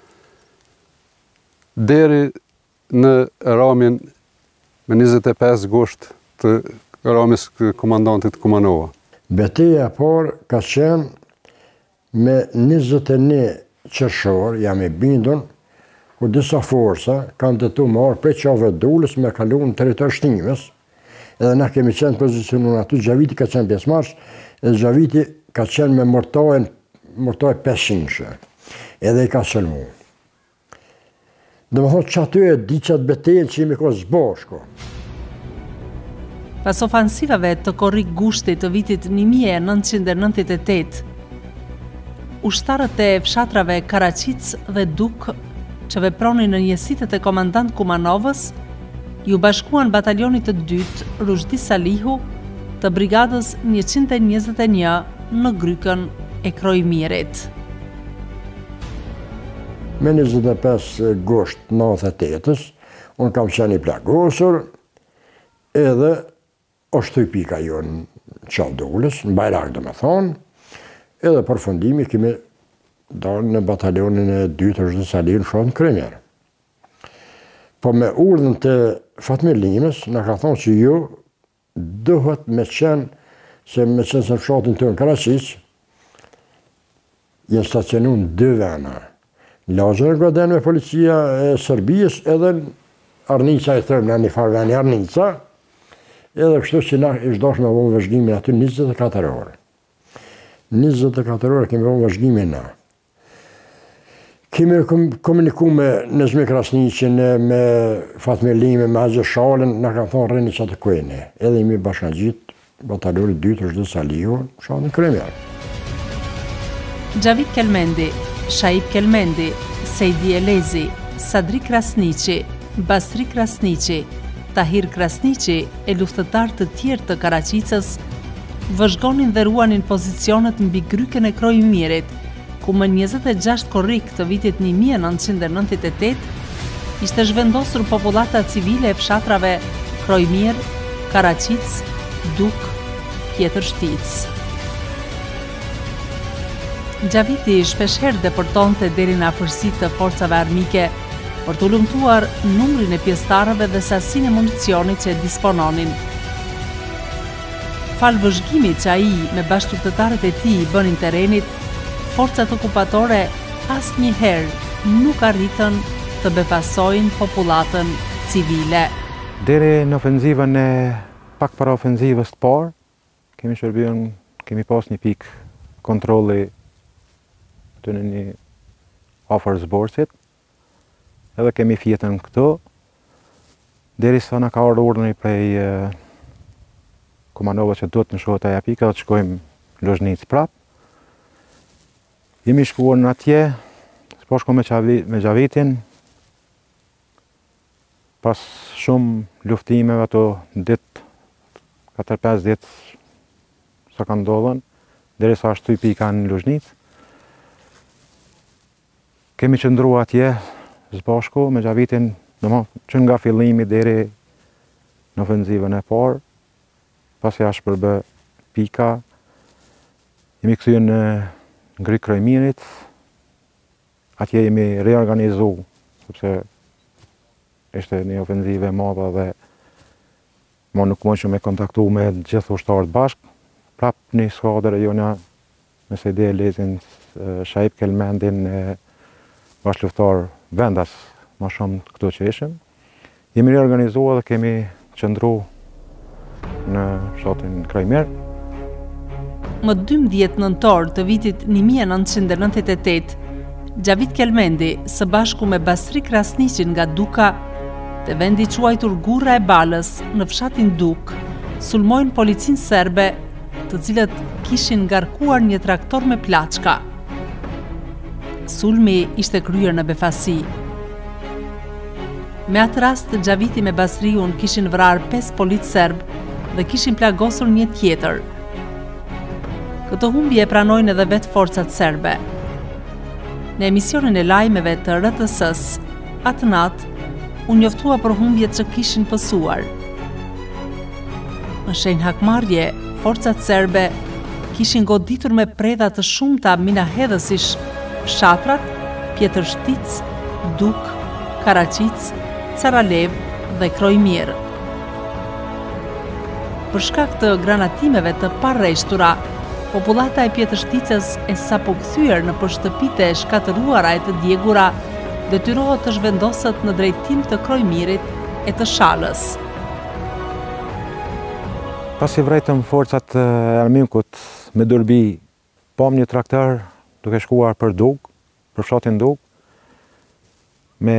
deri në ramin me njëzet e pesë gusht të ramis komandantit Kumanova. Betejë e parë ka qenë me njëzet e një qershor, jam i bindun, ku disa forca kanë tentuar me marrë prej qafëve të Duhlës me kalu në territor shtimës, edhe na kemi qenë pozicionuar aty, Gjaviti ka qenë pjesëmarrës, edhe Gjaviti ka qenë me mortojën, mortojë pesëqind, edhe i ka sulmu. Dhe më thotë që aty e di qatë betejën që jemi ko zbashko. Pas ofansivave të korrik gushtit të vitit një mijë e nëntëqind e nëntëdhjetë e tetë, ushtarët e fshatrave Karaqic dhe Duk, që vepronin në njësitet e komandant Kumanovës, ju bashkuan batalionit të dytë Rushdi Salihu të brigadës njëqind e njëzet e një në grykën e Krojmirit. Me njëzet e pesë gusht nëntëdhjetë e tetës, unë kam qenë i plagosur, edhe është të pika jo në qafë Duhlës, në Bajrak dhe me thonë, edhe për fundimi kemi dalë në batalionin e dytë Rushdi Salihu në fshatin Krojmir. Po me urdhën të Fatmir Limës, në ka thonë që ju duhet me qenë, se me qenë se fshatin të në Karaqic, jenë stacionu në dy vena. Në Lazër Goden me policia e Serbijës, edhe në Arnica i thërmë në një farë veni Arnica, edhe kështu që na ishtë dosh me vonë vëzhgimin aty njëzet e katër orë. njëzet e katër orë kemi vonë vëzhgimin na. Kemi komuniku me Nezmi Krasniqin, me Fatmir Limën, me Azë Shalën, në kanë thonë rreni që të kujeni. Edhe imi bashkëngjit batalionit dytë Rushdi Salihu, fshatin Krojmir. Gjavit Kelmendi, Shaib Kelmendi, Sejdi Elezi, Sadri Krasniqi, Basri Krasniqi, Tahir Krasniqi e luftëtar të tjerë të Karaqicës vëzhgonin dhe ruanin pozicionet mbi gryken e Krojmirit, ku më njëzet e gjashtë korrik të vitit një mijë e nëntëqind e nëntëdhjetë e tetë ishte zhvendosur popullata civile e fshatrave Krojmir, Karaqic, Duk, Pjetërshtic. Gjaviti shpeshherë deportonte deri në afërsitë të forcave armike për të lumtuar numrin e pjesëtarëve dhe sasinë e municionit që dispononin. Fal vëzhgimit që ai me bashkëluftëtarët e tij bënin terrenit, forcat okupatore asnjëherë nuk arritën të befasojnë popullatën civile. Deri në ofenzivën e pak para ofenzivës të parë, kemi shërbyen, kemi pas një pikë kontrolli të në një afër zborësit, edhe kemi fjetën këto, deri sa na ka ardhur urdhri prej komandove që duhet në shohët aja pika dhe të shkojmë Lozhnicë prap. Jemi shkuar në atje, s'po shko me, me Gjavitin, pas shumë luftimeve ato ditë, katër pesë ditë sa ka ndodhen, deri sa ashtu i pika në Lozhnicë. Kemi qëndruar atje zbashku me Gjavitin, që nga fillimi deri në ofenzivën e parë, pasi ashtë përbë pika, jemi këthyë në ngri Krojmirit, atje jemi reorganizu, sepse ishte një ofenzive madhe dhe ma nuk mund që me kontaktu me gjithë ushtarët bashkë, prap një skadër e jona, nëse ide e lezin Shaib Kelmendin e bashkëluftar vendas ma shumë këto që ishim. Jemi reorganizua dhe kemi qëndru në fshatin Krojmir. Më dymbëdhjetë nëntor të vitit një mijë e nëntëqind e nëntëdhjetë e tetë, Gjavit Kelmendi, së bashku me Basri Krasniqin nga Duka, të vendi quajtur Gurra e Balës në fshatin Duk, sulmojnë policinë serbe, të cilët kishin ngarkuar një traktor me plaçka. Sulmi ishte kryer në befasi. Me atë rast, Gjaviti me Basriun kishin vrarë pesë polic serb dhe kishin plagosur një tjetër. Këtë humbje e pranojnë edhe vetë forcat serbe. Në emisionin e lajmeve të R T S-s, atë natë, u njoftua për humbjet që kishin pësuar. Në shenjë hakmarrje, forcat serbe kishin goditur me predha të shumta minahedhësish fshatrat, Pjetërshtic, Duk, Karaqic, Caralev dhe Krojmir. Për shkak të granatimeve të parreshtura, popullata e Pjetërshticës e sapo kthyer në shtëpitë e shkatëruara e të djegura, detyrohet të zhvendoset në drejtim të Krojmirit e të Shalës. Pasi vrejtëm forcat e armikut me durbi, pam një traktor duke shkuar për Duk, për fshatin Duk, me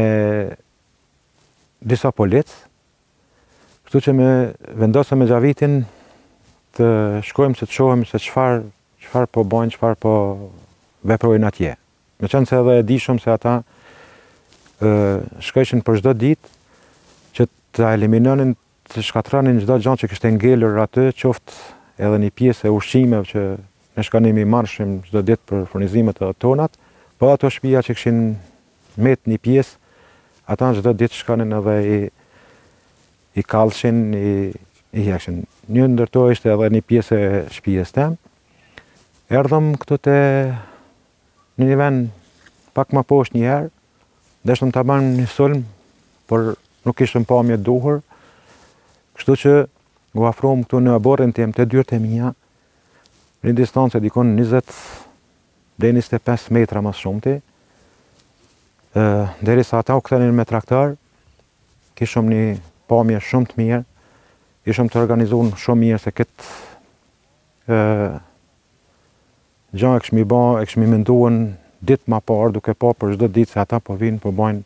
disa polic, kështu që me vendosëm me Gjavitin të shkojmë që të shohëm se qëfar, qëfar po bojnë, qëfar po veprojnë atje. Me qenë se edhe e dishëm se ata e, shkojshin për çdo ditë që të eliminonin, të shkatranin çdo gjë që kishte ngelur aty, qoftë edhe një pjesë e ushqimeve që ne shkanimi marshim çdo ditë për furnizimet e tonat, po ato shtëpia që kishin met një pjesë, ata çdo ditë shkanin edhe i, i kallshin, i, i hekshin. Një ndër to ishte edhe një pjesë e shtëpisë tem. Erdhëm këtu te në një vend pak më poshtë një herë, deshtëm ta bëjmë një sulm, por nuk kishëm pamje duhur, kështu që u afrohem këtu në aborrin tim të dyert e mia, në një distancë dikon njëzet deri njëzet e pesë metra më shumti, derisa ata u kthenin me traktor, kishëm një pamje shumë të mirë, ishëm të organizuar shumë mirë se këtë gjë e këshmi ba, e këshmi menduar ditë më parë, duke pa për çdo ditë se ata po vinë, po bojnë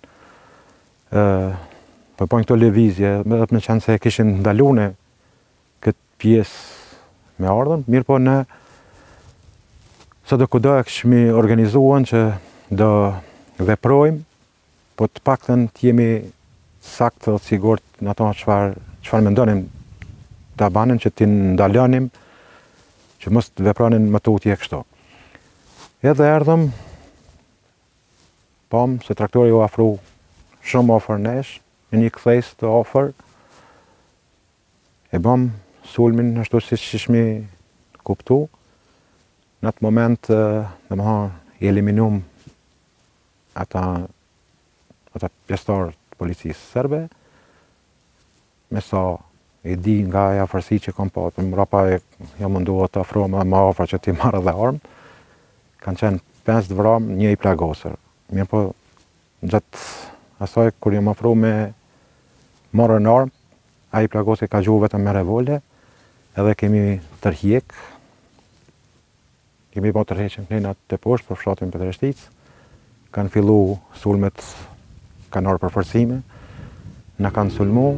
po bojnë këto lëvizje, me me qenë se kishin ndaluar këtë pjesë me ardhen, mirë po në sa do kudo e këshmi organizuan që do veprojmë, po të paktën të jemi saktë dhe sigurt në ato çfarë çfarë mendonim ta banin që t'i ndalonim që mos të vepronin më tutje kështu. Edhe erdhëm, pam se traktori u afru shumë ofër nesh, në një kthejs të ofër, e bëm sulmin ashtu si që shmi kuptu. Në atë moment, dhe më thonë, i eliminum ata, ata pjesëtar të policisë serbe, me sa i di nga e afërsi që kom po, për mrapa e jam mundu të afro më ma ofër që ti marrë dhe armë, kanë qenë pesë vramë, një i plagosër. Mirë po, gjatë asaj, kur jam afru me marrë në armë, a i plagosë ka gjuhë vetëm me revolde, edhe kemi tërhjek, kemi po tërheqim klenat të poshtë për fshatin për të reshtic, kanë fillu sulmet, kanë orë për forcime, në kanë sulmu.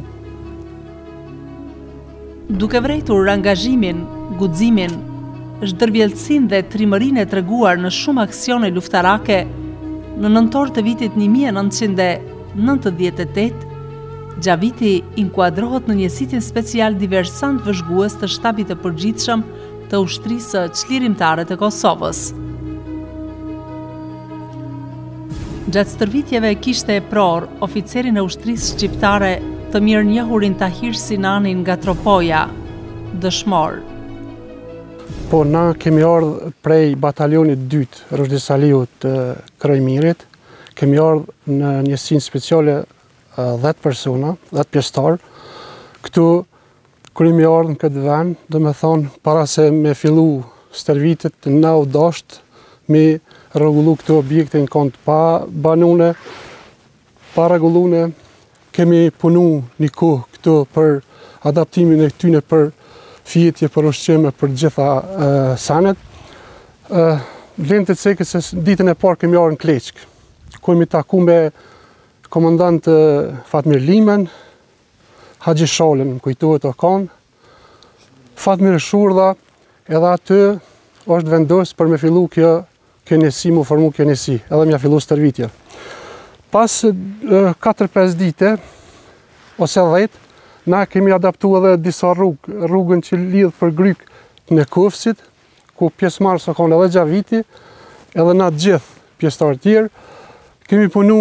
Duke vrejtur angazhimin, guximin, zhdërvjelësin dhe trimërin e treguar në shumë aksione luftarake, në nëntor të vitit një mijë e nëntëqind e nëntëdhjetë e tetë, Gjaviti inkuadrohet në njësitin special diversant vëzhgues të shtabit të përgjithshëm të ushtrisë çlirimtare të Kosovës. Gjatë stërvitjeve kishte e pror oficerin e ushtrisë shqiptare të mirë njohurin Tahir Sinanin nga Tropoja, dëshmor. Po, na kemi ardhë prej batalionit dytë, Rrugdisaliu të Krojmirit, kemi ardhë në njësinë speciale dhjetë persona, dhjetë pjesëtar. Këtu, kër imi ardhë në këtë vend, dhe me thonë, para se me fillu stërvitet në u dasht, me rregullu këtu objekte në kont pa banune, pa rregullune, kemi punu një kohë këtu për adaptimin e këtyne për fjetje, për ushqime, për gjitha uh, sanet. Uh, Vlen të cekë se ditën e parë kemi ardhë në Kleçk, ku imi taku me komandant Fatmir Limen, Haxhi Shalën, më kujtohet o kanë, Fatmir Shurdha, edhe aty është vendos për me fillu kjo kënjësi, mu formu kënjësi, edhe mja fillu stërvitja. Pas katër pesë dite, ose dhjetë, na kemi adaptu edhe disa rrugë, rrugën që lidhë për gryk në Kofësit, ku pjesëmarrës o kanë edhe Gjaviti, edhe na gjithë pjesëtarë tjerë, kemi punu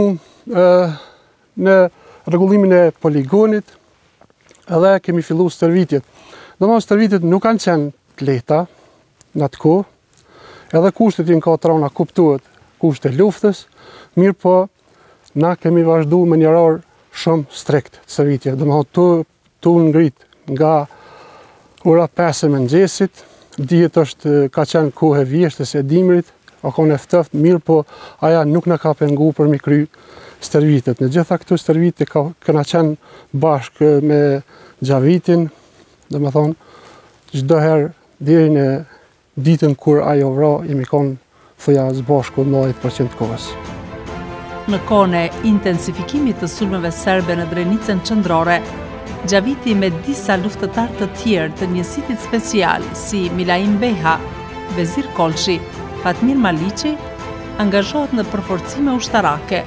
në rregullimin e poligonit, edhe kemi fillu stërvitjet. Dhe ma stërvitjet nuk kanë qenë të lehta në atë kohë, edhe kushtet i në ka trona kuptuhet kushtet luftës, mirë po na kemi vazhdu me një rarë shumë strikt të stërvitje. Dhe ma të, të ngrit nga ora pesë e mëngjesit, dihet është ka qenë kohë e vjeshtës e dimrit, a ka në ftëft, mirë po aja nuk në ka pengu për mi kry stërvitet. Në gjitha këtu stërvitet ka këna qenë bashkë me Gjavitin, dhe me thonë, çdo herë deri në ditën kur ajo vra, jemi konë thëja zbashku nëntëdhjetë përqind kohës. Në kohën e intensifikimit të sulmeve serbe në Drenicën qendrore, Gjaviti me disa luftëtar të tjerë të njësitit special si Milaim Beha, Vezir Kolshi, Fatmir Maliqi, angazhohet në përforcime ushtarake.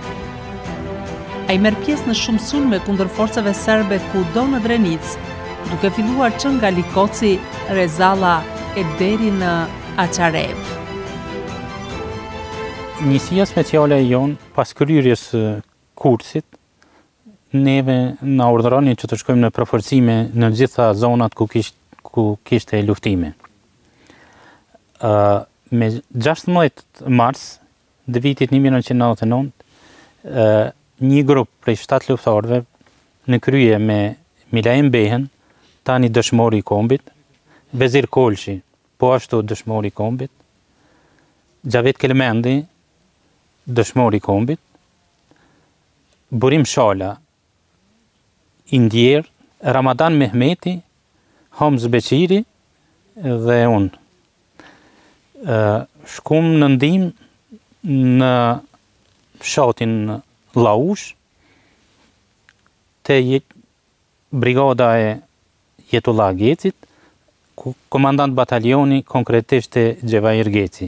A i merr pjesë në shumë sulme kundër forcave serbe kudo në Drenicë, duke filluar që nga Likoci, Rezalla e deri në Aqarev. Njësia speciale e jonë, pas kryrjes kursit, neve na urdhëroni që të shkojmë në përforcime në gjitha zonat ku kisht, ku kishte luftime. Uh, me gjashtëmbëdhjetë mars dhe vitit një mijë e nëntëqind e nëntëdhjetë e nëntë, uh, një grup prej shtatë luftarëve në krye me Milaim Behën, tani dëshmori i kombit, Vezir Kolshi, po ashtu dëshmori i kombit, Xhavet Kelmendi, dëshmori i kombit, Burim Shala, Indjer, Ramadan Mehmeti, Hamz Beqiri dhe unë. Shkum në ndihmë në fshatin Laush, te brigada e Jetullah Gecit, komandant batalioni konkretisht e Gjevahir Geci.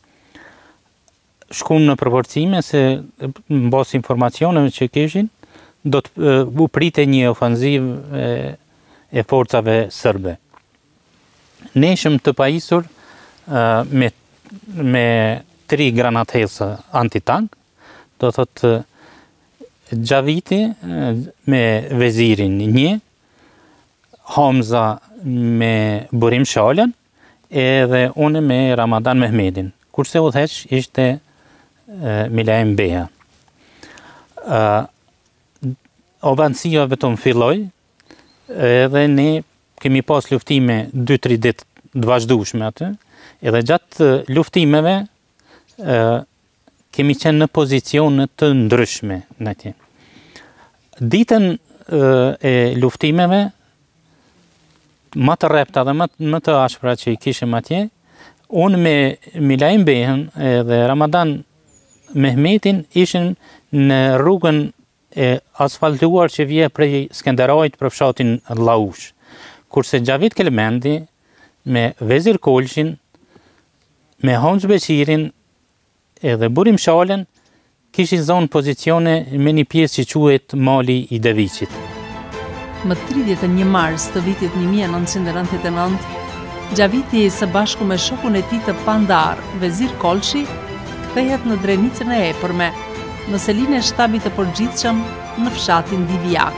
Shkum në përforcime se në bas informacioneve që kishin, do të u prite një ofenzivë e, e forcave sërbe. Ne ishim të pajisur uh, me, me tri granatesa antitank, do thotë Gjaviti me Vezirin një, Hamza me Burim Shalën, edhe unë me Ramadan Mehmedin. Kurse udhëheq ishte Milaim Beha. Uh, Ovansia vetëm filloi, edhe ne kemi pas luftime dy tri ditë të vazhdueshme aty, edhe gjatë luftimeve uh, kemi qenë në pozicione të ndryshme në atje. Ditën uh, e luftimeve, më të rrepta dhe më, më të ashpra që i kishim atje, unë me Milaim Behën dhe Ramadan Mehmetin ishim në rrugën e asfaltuar që vje prej Skenderajt për fshatin Llaush, kurse Gjavit Kelmendi me Vezir Kolshin, me Hamz Beqirin edhe Burim Shalën kishin zonë pozicione me një pjesë që quhet Mali i Deviqit. Më tridhjetë e një mars të vitit një mijë e nëntëqind e nëntëdhjetë e nëntë, Gjaviti së bashku me shokun e tij të pandar, Vezir Kolshi, kthehet në drenicën e epërme, në selinë e shtabit të përgjithshëm në fshatin Divjak.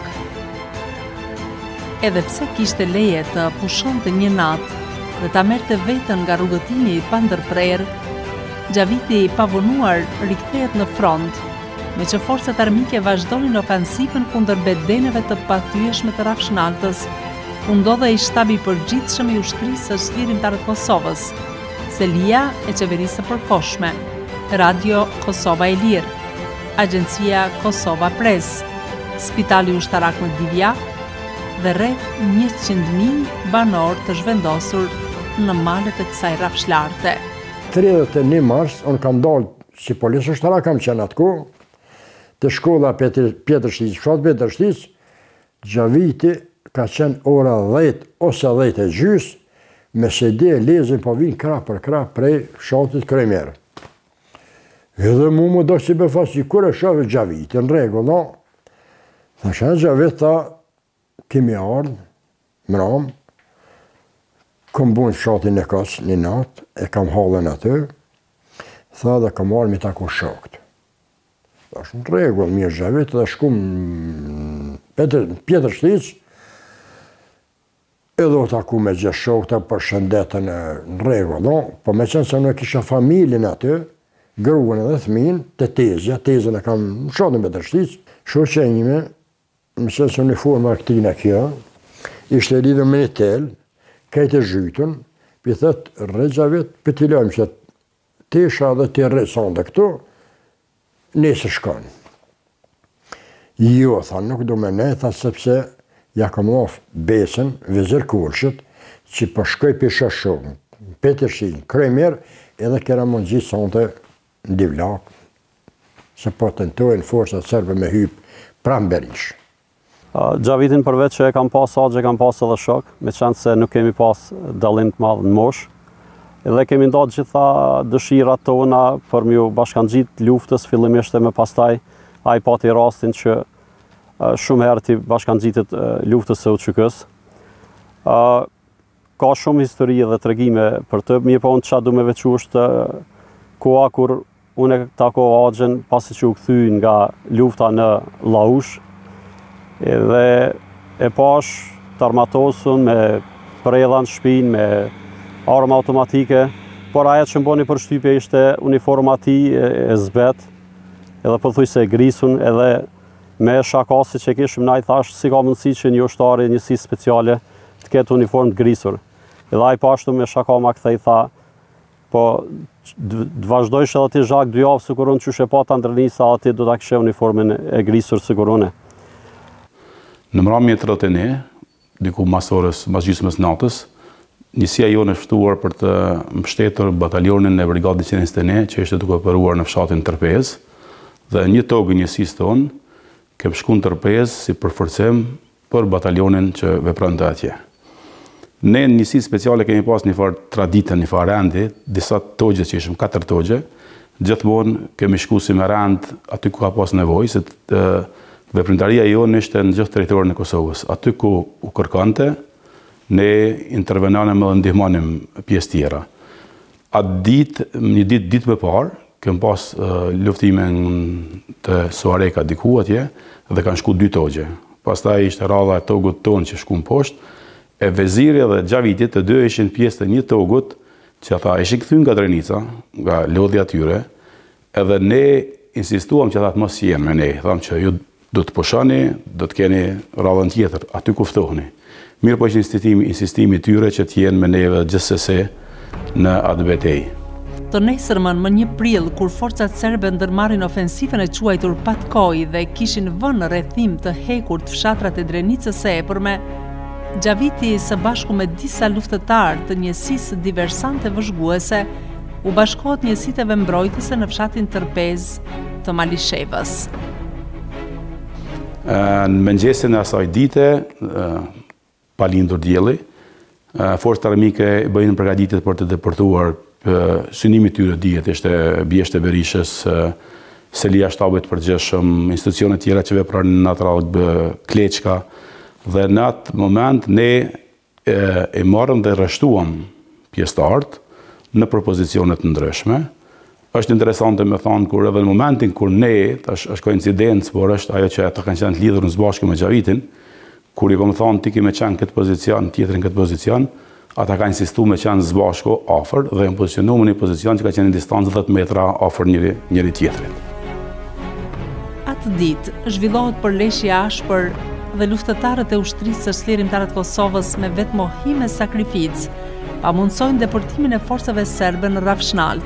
Edhe pse kishte leje të pushonte një natë dhe ta merrte veten nga rrugëtimi i pandërprerë, Gjaviti i pavonuar rikthehet në front, me që forcat armike vazhdonin ofensivën kundër bedeneve të pathyeshme të Rafshnaltës, ku ndodhej shtabi i përgjithshëm i ushtrisë së Shlyerimtarët të Kosovës, Selia e Qeverisë së Përkohshme, Radio Kosova e Lirë, Agjencia Kosova Press, Spitali Ushtarak në Divjak dhe rreth njëqind mijë banor të zhvendosur në malet e kësaj rafshlarte. tridhjetë e një mars, unë kam dalë si policë ushtarak, kam qenë atë kohë, të shkolla Pjetërshtic, fshat Pjetërshtic, Gjaviti ka qenë ora dhjetë ose dhjetë e gjys, me sedi e lezin po vinë krah për krah prej fshatit Kryemerë. Edhe mu më do që befasi, kur e shove Gjaviti, në regull, no? Tha shenë Gjavit, tha, kemi ardhë, mram, kom bunë shatin e kas një natë, e kam halën aty, tha dhe kam ardhë mi taku shokët. Tha shë në regull, mirë Gjavit, dhe shkum Pjetërshtic, edhe o taku me gjithë shokëta për shëndetën në regull, no? Po me qenë se në kisha familin aty, gruën edhe thmin, të tezja, tezën e kam në shatën Pjetërshtic, shoqenjime, më qenë se uniforma këtina kjo, ishte lidhën me një tel, kajtë e zhytën, për thëtë Gjavit, për t'i lojmë që tesha dhe t'i rëson dhe këtu, nesë shkanë. Jo, tha, nuk do me ne, tha, sepse ja kam of besën, Vezir Kolshit, që për shkoj për shashokën, Pjetërshtic, Kryemerë, edhe kera mund gjithë sonte në Divjak, se po tentojnë forcat serbe me hypë pranë Berish. Gjavitin përveç që e kam pas agje, kam pas edhe shok, me qenë se nuk kemi pas dallim të madh në moshë, edhe kemi nda gjitha dëshirat tona për mju bashkangjit luftës, fillimisht e me pastaj a i pati rastin që shumë herë t'i bashkangjitit luftës së U Q K-s. Ka shumë histori dhe tregime për të, mirë po unë qa du me veçu është koha kur unë e tako agjen pasi që u kthy nga lufta në Llaush, edhe e pash të armatosën me predha në shpinë, me armë automatike, por ajet që mboni për shtypje ishte uniforma ti e zbet, edhe përthuj se e grisun, edhe me shakasi që kishim na i thash, si ka mundësi që një ushtari njësi speciale të ketë uniform të grisur. Edhe a i pashtu me shakama këthej tha, po të vazhdojsh edhe ti zhak dy javë siguron që shë pa të ndërnisa, ati do të kishe uniformin e grisur sigurone. Në mramje tridhjetë e një, diku mas orës, mas gjysmës natës, njësia jo në shtuar për të mbështetur batalionin e Brigadës njëqind e njëzet e një, që ishte duke operuar në fshatin Tërpez, dhe një togë njësisë tonë, kem shku në Tërpez si përforcim për batalionin që veprante atje. Ne në njësi speciale kemi pas një farë traditën, një farë rendi, disa togje që ishëm, katër togje, gjithmonë kemi shku si me rend aty ku ka pas nevoj, se të Veprimtaria jonë ishte në gjithë territorin e Kosovës. Aty ku u kërkante, ne intervenanim dhe ndihmanim pjesë tjera. Atë ditë, një ditë ditë më parë, kem pas uh, luftime të Suareka diku atje dhe kanë shku dy togje. Pastaj ishte radha e togut tonë që shku në poshtë, e veziri dhe Xhavitit të dy ishin pjesë të një togut që ata ishin kthyer nga Drenica, nga lodhja tyre, edhe ne insistuam që ata të mos jenë me ne, thamë që ju do të pushoni, do të keni radhën tjetër, aty ku ftoheni. Mirë po ishte insistimi, insistimi tyre që të jenë me neve gjithsesi në atë betejë. Të nesërmën më një prill, kur forcat serbe ndërmarrin ofensivën e quajtur Patkoj dhe kishin vënë rrethim të hekur të fshatrat e Drenicës së Epërme, Xhaviti së bashku me disa luftëtarë të njësisë diversante vëzhguese u bashkohet njësiteve mbrojtëse në fshatin Tërpez të Malishevës. Në mëngjesin e asaj dite, pa lindur dielli, forcat armike bëjnë përgatitjet për të deportuar. Synimi tyre dihet ishte Bjeshte Berishës, Selia shtabit përgjithshëm, institucione tjera që veprojnë në atë radhë, Kleçka, dhe në atë moment ne e, e marrëm dhe rreshtuam pjesëtarët në propozicione të ndryshme. Është interesante me thonë kur edhe në momentin kur ne, tash është koincidencë, por është ajo që ata kanë qenë të lidhur në së bashku me Xhavitin, kur i kom thonë ti ke me qenë këtë pozicion, tjetrin këtë pozicion, ata ka insistu me qenë zë bashku afër dhe në pozicionu në një pozicion që ka qenë në distancë dhjetë metra afër njëri, njëri tjetrit. Atë ditë zhvillohet përleshje ashpër dhe luftëtarët e ushtrisë së çlirimtarët të Kosovës me vetë mohim e sakrificë pamundsojnë deportimin e forcave serbe në Rafshnalt.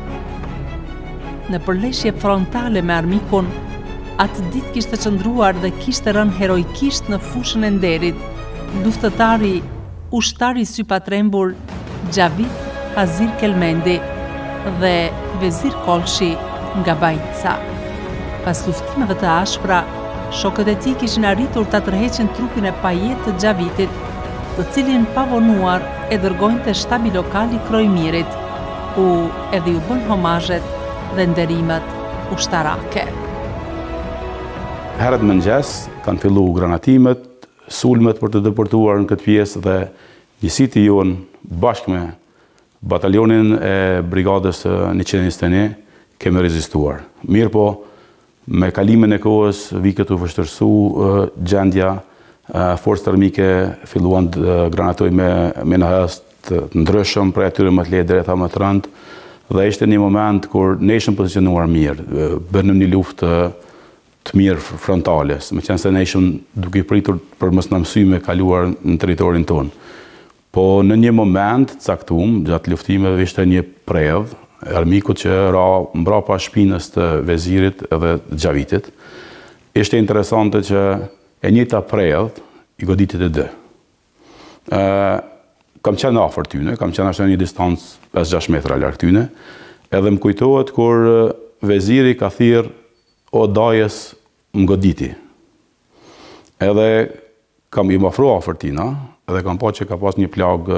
Në përleshje frontale me armikun, atë ditë kishte qëndruar dhe kishte rënë heroikisht në fushën e nderit luftëtari ushtari sy patrembur Xhavit Hazir Kelmendi dhe Vezir Kolshi nga Bajca. Pas luftimeve të ashpra, shokët e tij kishin arritur ta tërheqin trupin e pajet të Xhavitit, të cilin pavonuar e dërgojnë të shtabi lokal i Krojmirit, ku edhe u bën homazhet dhe nderimet ushtarake. Herët mëngjes kanë fillu granatimet, sulmet për të deportuar në këtë pjesë dhe njësiti jonë bashkë me batalionin e brigadës njëqind e njëzet e një kemi rezistuar. Mirë po, me kalimin e kohës, vikët u vështërsu gjendja, forcët armike filluan të granatoj me menahës të ndryshëm, prej atyre më të lehtë deri ata më të rëndë, dhe ishte një moment kur ne ishim pozicionuar mirë, bënëm një luftë të mirë frontales, me qenë se ne ishim duke i pritur për mos na mësy me kaluar në territorin tonë. Po në një moment caktuar, gjatë luftimeve ishte një predh e armikut që ra mbrapa shpinës të vezirit edhe Xhavitit. Ishte interesante që e njëjta predh i goditit e dë. Ë kam qenë afër tyne, kam qenë ashtu në një distancë pesë gjashtë metra larg tyne, edhe më kujtohet kur veziri ka thirr o dajës më goditi. Edhe kam i mafru afër tina, edhe kam pa që ka pas një plagë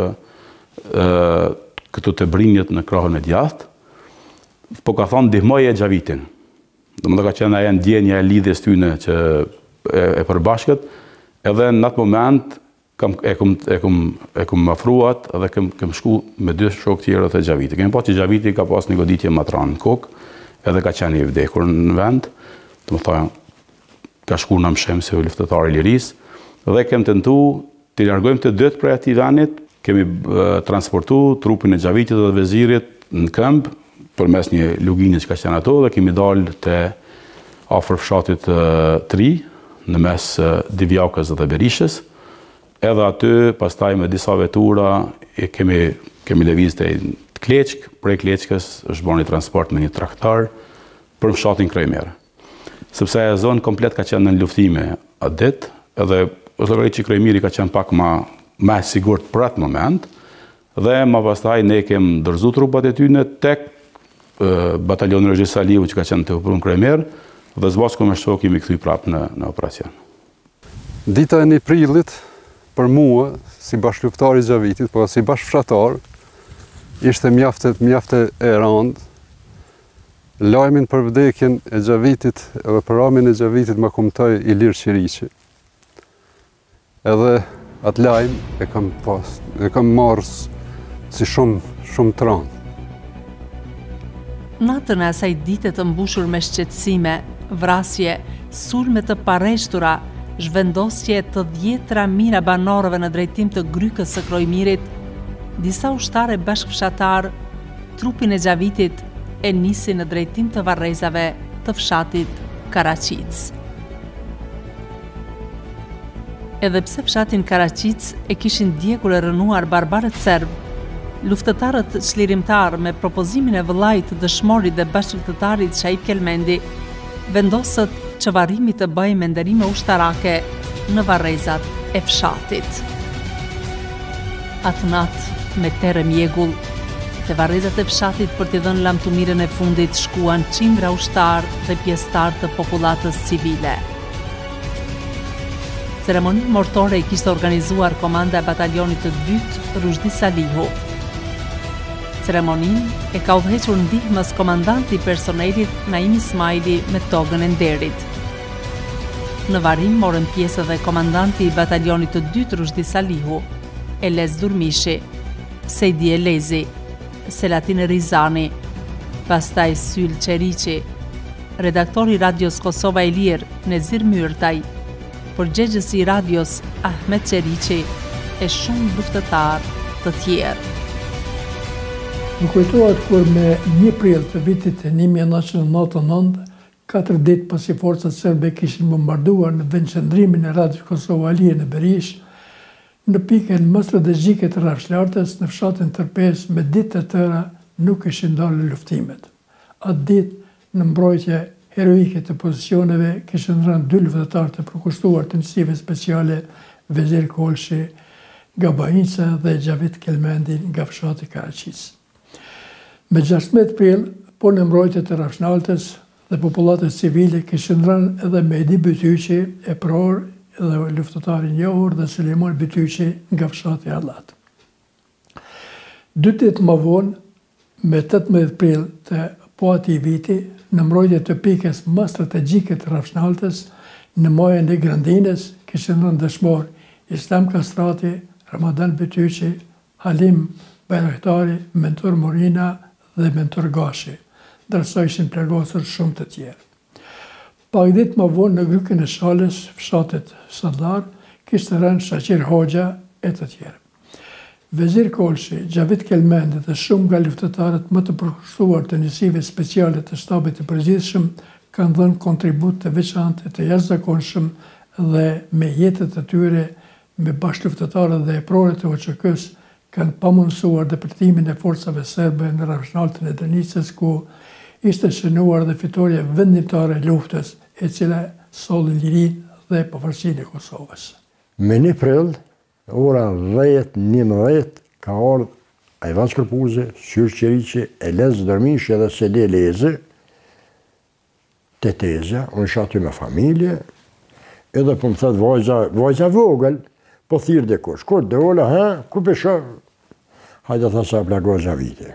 këtu të brinjët në krahën e djathtë, po ka thonë ndihmoje Xhavitin. Do më dhe ka qenë ajo ndjenja e lidhjes tyne që e, e përbashkët, edhe në atë moment kam, e kum, e kum, e kum mafruat edhe kem, kem shku me dy shok tjerë të Xhavitit. Kemi pa që Xhaviti ka pas një goditje matran në kokë, edhe ka qenë i vdekur në vend, të më thajnë, ka shku në mshem se u luftëtar i lirisë, dhe kem tentu të largojmë të dëtë prej ati venit, kemi e, transportu trupin e Xhavitit dhe vezirit në këmbë, për mes një luginit që ka qenë ato, dhe kemi dalë të afër fshatit e, tri, në mes e, Divjakës dhe Berishës, edhe aty, pastaj me disa vetura, e kemi, kemi lëviz të Kleçk, prej Kleçkës është bërë një transport me një traktar për fshatin Krojmer. Sepse e zonë komplet ka qenë në luftime atë ditë, edhe autoritetit që Krojmiri ka qenë pak ma, ma sigurt për atë moment, dhe ma pastaj ne kem dërzu trupat e tyne tek e, batalionin Regis Saliu që ka qenë të opërum Krojmer, dhe zbashku me shok kemi kthy prapë në, në operacion. Dita e një prillit, për mua, si bashkëluftari i Xhavitit, po si bashkëfshatar, ishte mjaftet, mjaftet e randë, Lajmin për vdekjen e Xhavitit edhe për ramin e Xhavitit më kumtoi Ilir Qiriqi. Edhe atë lajm e kam pas, e kam marrë si shumë, shumë tron. Natën e asaj dite të mbushur me shqetësime, vrasje, sulme të parreshtura, zhvendosje të dhjetra mijëra banorëve në drejtim të grykës së Krojmirit, disa ushtarë bashkëfshatar, trupin e Xhavitit e nisi në drejtim të varrezave të fshatit Karaqic. Edhe pse fshatin Karaqic e kishin djegur e rënuar barbarët serb, luftëtarët çlirimtar me propozimin e vëllait të dëshmorit dhe bashkëlëtarit Shaib Kelmendi vendosët që varrimi të bëjë me nderime ushtarake në varrezat e fshatit. Atë natë, me terë mjegull, te varrezat e fshatit për t'i dhënë lamtumirën e fundit shkuan qindra ushtar dhe pjesëtar të popullatës civile. Ceremoninë mortore i kishte organizuar komanda e batalionit të dytë Rushdi Salihu. Ceremoninë e ka udhëhequr ndihmës komandanti i personelit Naim Ismaili me togën e nderit. Në varrim morën pjesë edhe komandanti i batalionit të dytë Rushdi Salihu, Elez Durmishi, Sejdi Elezi, Selatin Rizani, pastaj Syl Qeriqi, redaktori Radios Kosova Ilir Nezir Myrtaj, përgjegjësi i radios Ahmet Qeriqi e shumë luftëtar të tjerë. Më kujtohet kur me një prill të vitit e një mijë e nëntëqind e nëntëdhjetë e nëntë, katër ditë pasi forcat serbe kishin bombarduar në vendqëndrimin e Radios Kosova Ilir në Berish, në pikën më strategjike të Rafshlartës në fshatin Tërpes me ditë të tëra nuk ishin dalë luftimet. Atë ditë, në mbrojtje heroike të pozicioneve, kishin rënë dy luftëtar të përkushtuar të njësive speciale Vezir Kolshi nga Bajinca dhe Xhavit Kelmendi nga fshati Karaqic. Me gjashtëmbëdhjetë prill, po në mbrojtje të Rafshnaltës dhe popullatës civile kishin rënë edhe Mehdi Bytyqi e pror dhe luftëtari njohur dhe Suleiman Bytyqi nga fshati Hallat. Dy ditë më vonë, me tetëmbëdhjetë prill të po atij viti, në mbrojtje të pikës më strategjike të Rafshnaltës, në majën e Grandinës, kishin rënë dëshmor Islam Kastrati, Ramadan Bytyqi, Halim Bajraktari, Mentor Morina dhe Mentor Gashi, ndërsa ishin plagosur shumë të tjerë. Pak ditë më vonë në grykën e Shalës, fshatit Sallar, kishte rënë Shaqir Hoxha e të tjerë. Vezir Kolshi, Xhavit Kelmendi dhe shumë nga luftëtarët më të përkushtuar të njësive speciale të shtabit të përgjithshëm kanë dhënë kontribut të veçantë të jashtëzakonshëm dhe me jetët e tyre me bashkëluftëtarët dhe eprorët e O Q K-s kanë pamundësuar depërtimin e forcave serbe në Rafshnaltën e Denicës, ku ishte shënuar dhe fitoria vendimtare e luftës, e cila solli lirinë dhe pavarësinë e Kosovës. Me një prill, ora dhjetë e njëmbëdhjetë, ka ardhur Ajvan Shkërpuzi, Syl Qeriqi, Elez Durmishi dhe Sejdi Elezi te Tezja, unë isha aty me familje, edhe po më thëtë vajza, vajza vogël, po thirë dhe kush, kur dhe ola, ha, ku pesha, hajde tha sa plago Xhaviti.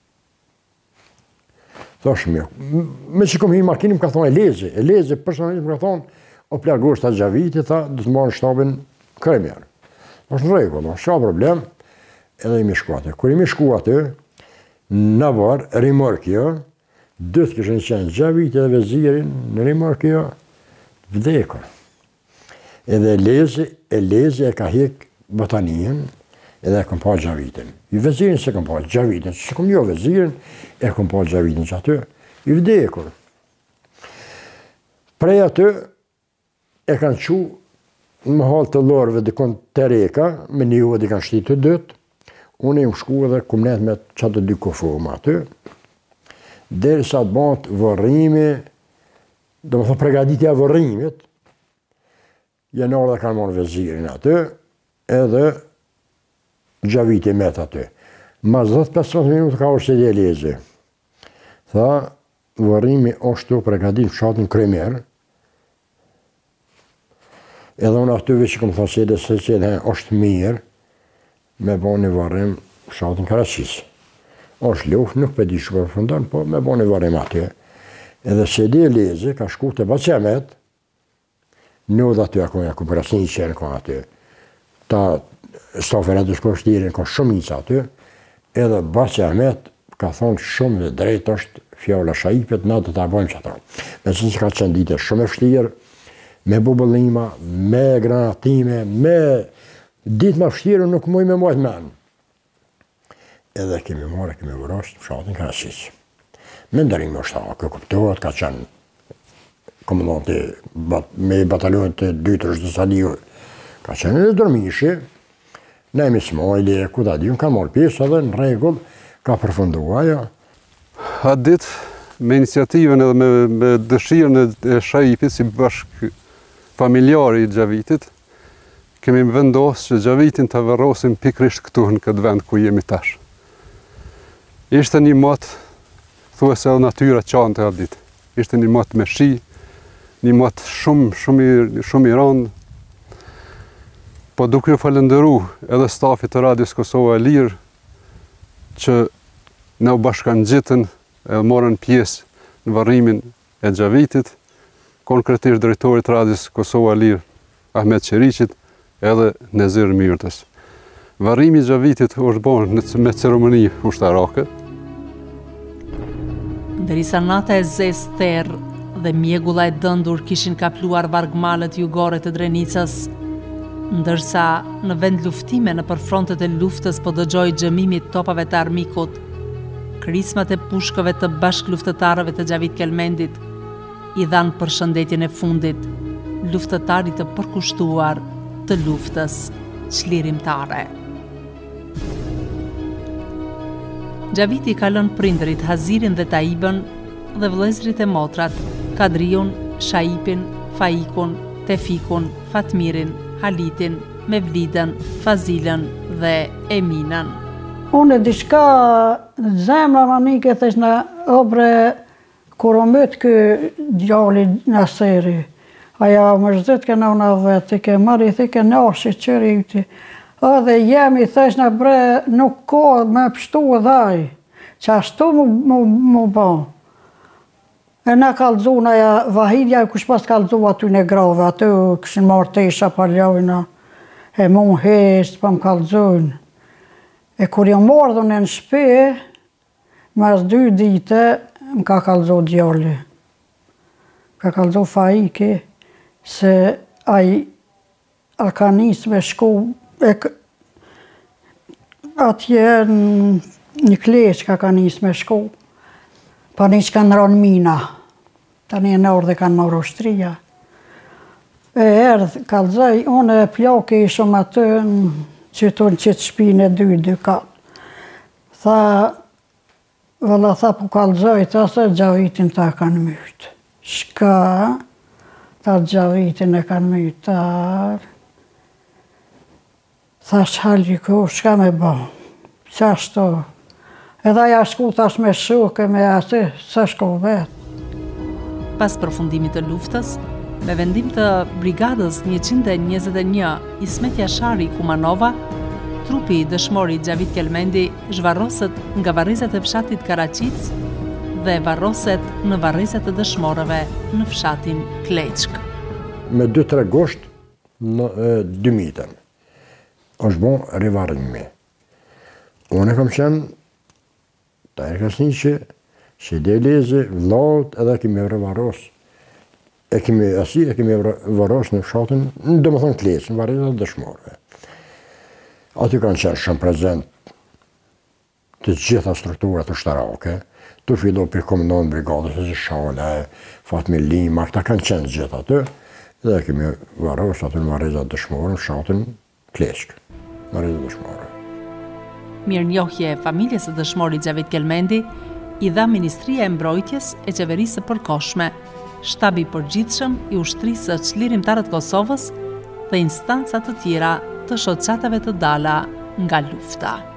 Thash me, me që kom hi makinim, ka thonë Elezi, Elezi personalisht më ka thonë, o plago shta Xhaviti, tha, dhe të marrë shtabin kremjer. Thash në rregull, s'ka problem, edhe imi shku atë. Kur imi shku atë, në varë, rimorkja, dëtë këshën qenë Xhaviti dhe vezirin, në rimorkja, vdekër. Edhe Elezi, Elezi e ka hek botanien, edhe e kom pa Xhavitin. I vezirin se kom pa Xhavitin, se kom jo vezirin, e kom pa Xhavitin që aty, i vdekur. Prej aty, e kanë qu në halë të lorëve dikon të reka, me një uve di kanë shti të dëtë, unë e më shku edhe kumnet me qatë dy kofoma aty, deri sa të bantë vërrimi, do më thë pregaditja vërrimit, janë dhe kanë morë vezirin aty, edhe Xhaviti met aty. Mas dhjetë pesëdhjetë minutë ka orë Sejdi Elezi. Tha, vërrimi është të pregadit fshatin Kremjer, edhe unë atyve që këmë thë Sejdi, se Sejdi është mirë, me bo një vërrim fshatin Karaqic. është luft, nuk për di që përfundon, po me bo një vërrim aty. Edhe Sedi Lezi ka shku të Bacemet, në dhe aty akoja ku Brasni qenë ka aty, ta Stafer Edus Koshtirin ka shumica aty, edhe Bacemet ka thonë shumë dhe drejt është fjalla Shaipet, na do ta bëjmë çato. Me që ka qenë ditë shumë e vështirë, me bubëllima, me granatime, me ditë më vështirë nuk muj me mojtë men. Edhe kemi marrë, kemi vrasë fshatin Karaqiç. Me ndërim është ta, kë kuptohet, ka qenë komandanti me batalionit të dytë është Saliu, ka qenë edhe Dormishi, Nemi Smajli, ku ta di, unë ka marrë pjesë edhe në rregull, ka përfundua ajo. Atë ditë, me iniciativën edhe me, me dëshirën e Shaipit si bashk familjari i Xhavitit, kemi vendosë që Xhavitin të varrosim pikrisht këtu në këtë vend ku jemi tash. Ishte një mot, thuese edhe natyra qante atë ditë. Ishte një mot me shi, një mot shumë, shumë, i, shumë i randë. Po duke ju falëndëru edhe stafit të Radios Kosova e Lirë, që ne u bashkan gjitën e morën pjesë në varrimin e Xhavitit, konkretisht drejtorit Radios Kosova e Lirë, Ahmet Qeriqit, edhe Nezir Myrtës. Varrimi i Xhavitit është bërë me ceremoni ushtarake. Ndërsa nata e zezë therrë dhe mjegulla e dëndur kishin kapluar vargmalët jugore të Drenicës, ndërsa në vend luftime në përfrontet e luftës po dëgjoj xhëmimit topave të armikut, krismat e pushkëve të bashk luftëtarëve të Xhavit Kelmendit i dhanë përshëndetjen e fundit luftëtarit të përkushtuar të luftës çlirimtare. Xhaviti ka lënë prindërit Hazirin dhe Taibën dhe vëllezërit e motrat, Kadriun, Shaipin, Faikun, Tefikun, Fatmirin, Halitin, Mevlidën, Fazilën dhe Eminën. Unë diçka zemra më nike thesh në obre kur o mët kë djalli Naseri. Aja më zdet ke në unë vetë, ke marri the ke nashi qëri yti. Edhe jemi thesh në bre nuk ka me pështu dhaj, që ashtu mu, mu, mu ba. E na kalëzu në ja Vahidja, kush pas kalëzu aty në grave, aty këshin marrë tesha paljojna, e mu në hesht, pa më kalëzujnë. E kur jam mardhën e në shpe, mas dy dite, më ka kalëzu djalli. Ka kalëzu Faiki, se aj a ka njës me shku, e, atje një kleq ka ka njës me shku. Pa një që kanë ronë mina, ta një në orë dhe kanë marrë ushtria. E erdhë, kalëzaj, unë e plake ishëm atë në qëtonë qëtë shpinë e dy, dy katë. Tha, vëlla tha po kalëzaj, ta se Xhavitin ta kanë mytë. Shka, ta Xhavitin e kanë mytë, ta... Tha shhalli ko, shka me ba, qashto. Edhe aja shku tash me shuke, me aty, së shko vetë. Pas përfundimit të luftës, me vendim të brigadës njëqind e njëzet e një Ismet Jashari Kumanova, trupi dëshmori Xhavit Kelmendi zhvarroset nga varrezat e fshatit Karaqiç dhe varroset në varrezat e dëshmorëve në fshatin Kleçk. Me dy tre gusht në dy mitën, është bon rivarrimi. Unë e kam qenë ta e Krasniqi, Sedi Lezi, vllaut edhe kemi varros. E kemi asi, e kemi varros në fshatin, do më thonë Kleçk, në varrezat e dëshmorëve. Aty kanë qenë shumë prezent të gjitha strukturat ushtarake, të fillo për komandant brigadës e Shala, Fatmi Lima, këta kanë qenë gjitha aty, dhe kemi varros aty në varrezat dëshmorë, në fshatin Kleçk, varrezat dëshmorë. Mirënjohje e familjes së dëshmorit Xhavit Kelmendi i dha Ministria e Mbrojtjes e Qeverisë së Përkohshme, Shtabi i Përgjithshëm i Ushtrisë së Çlirimtarët Kosovës dhe instanca të tjera të shoqatave të dala nga lufta.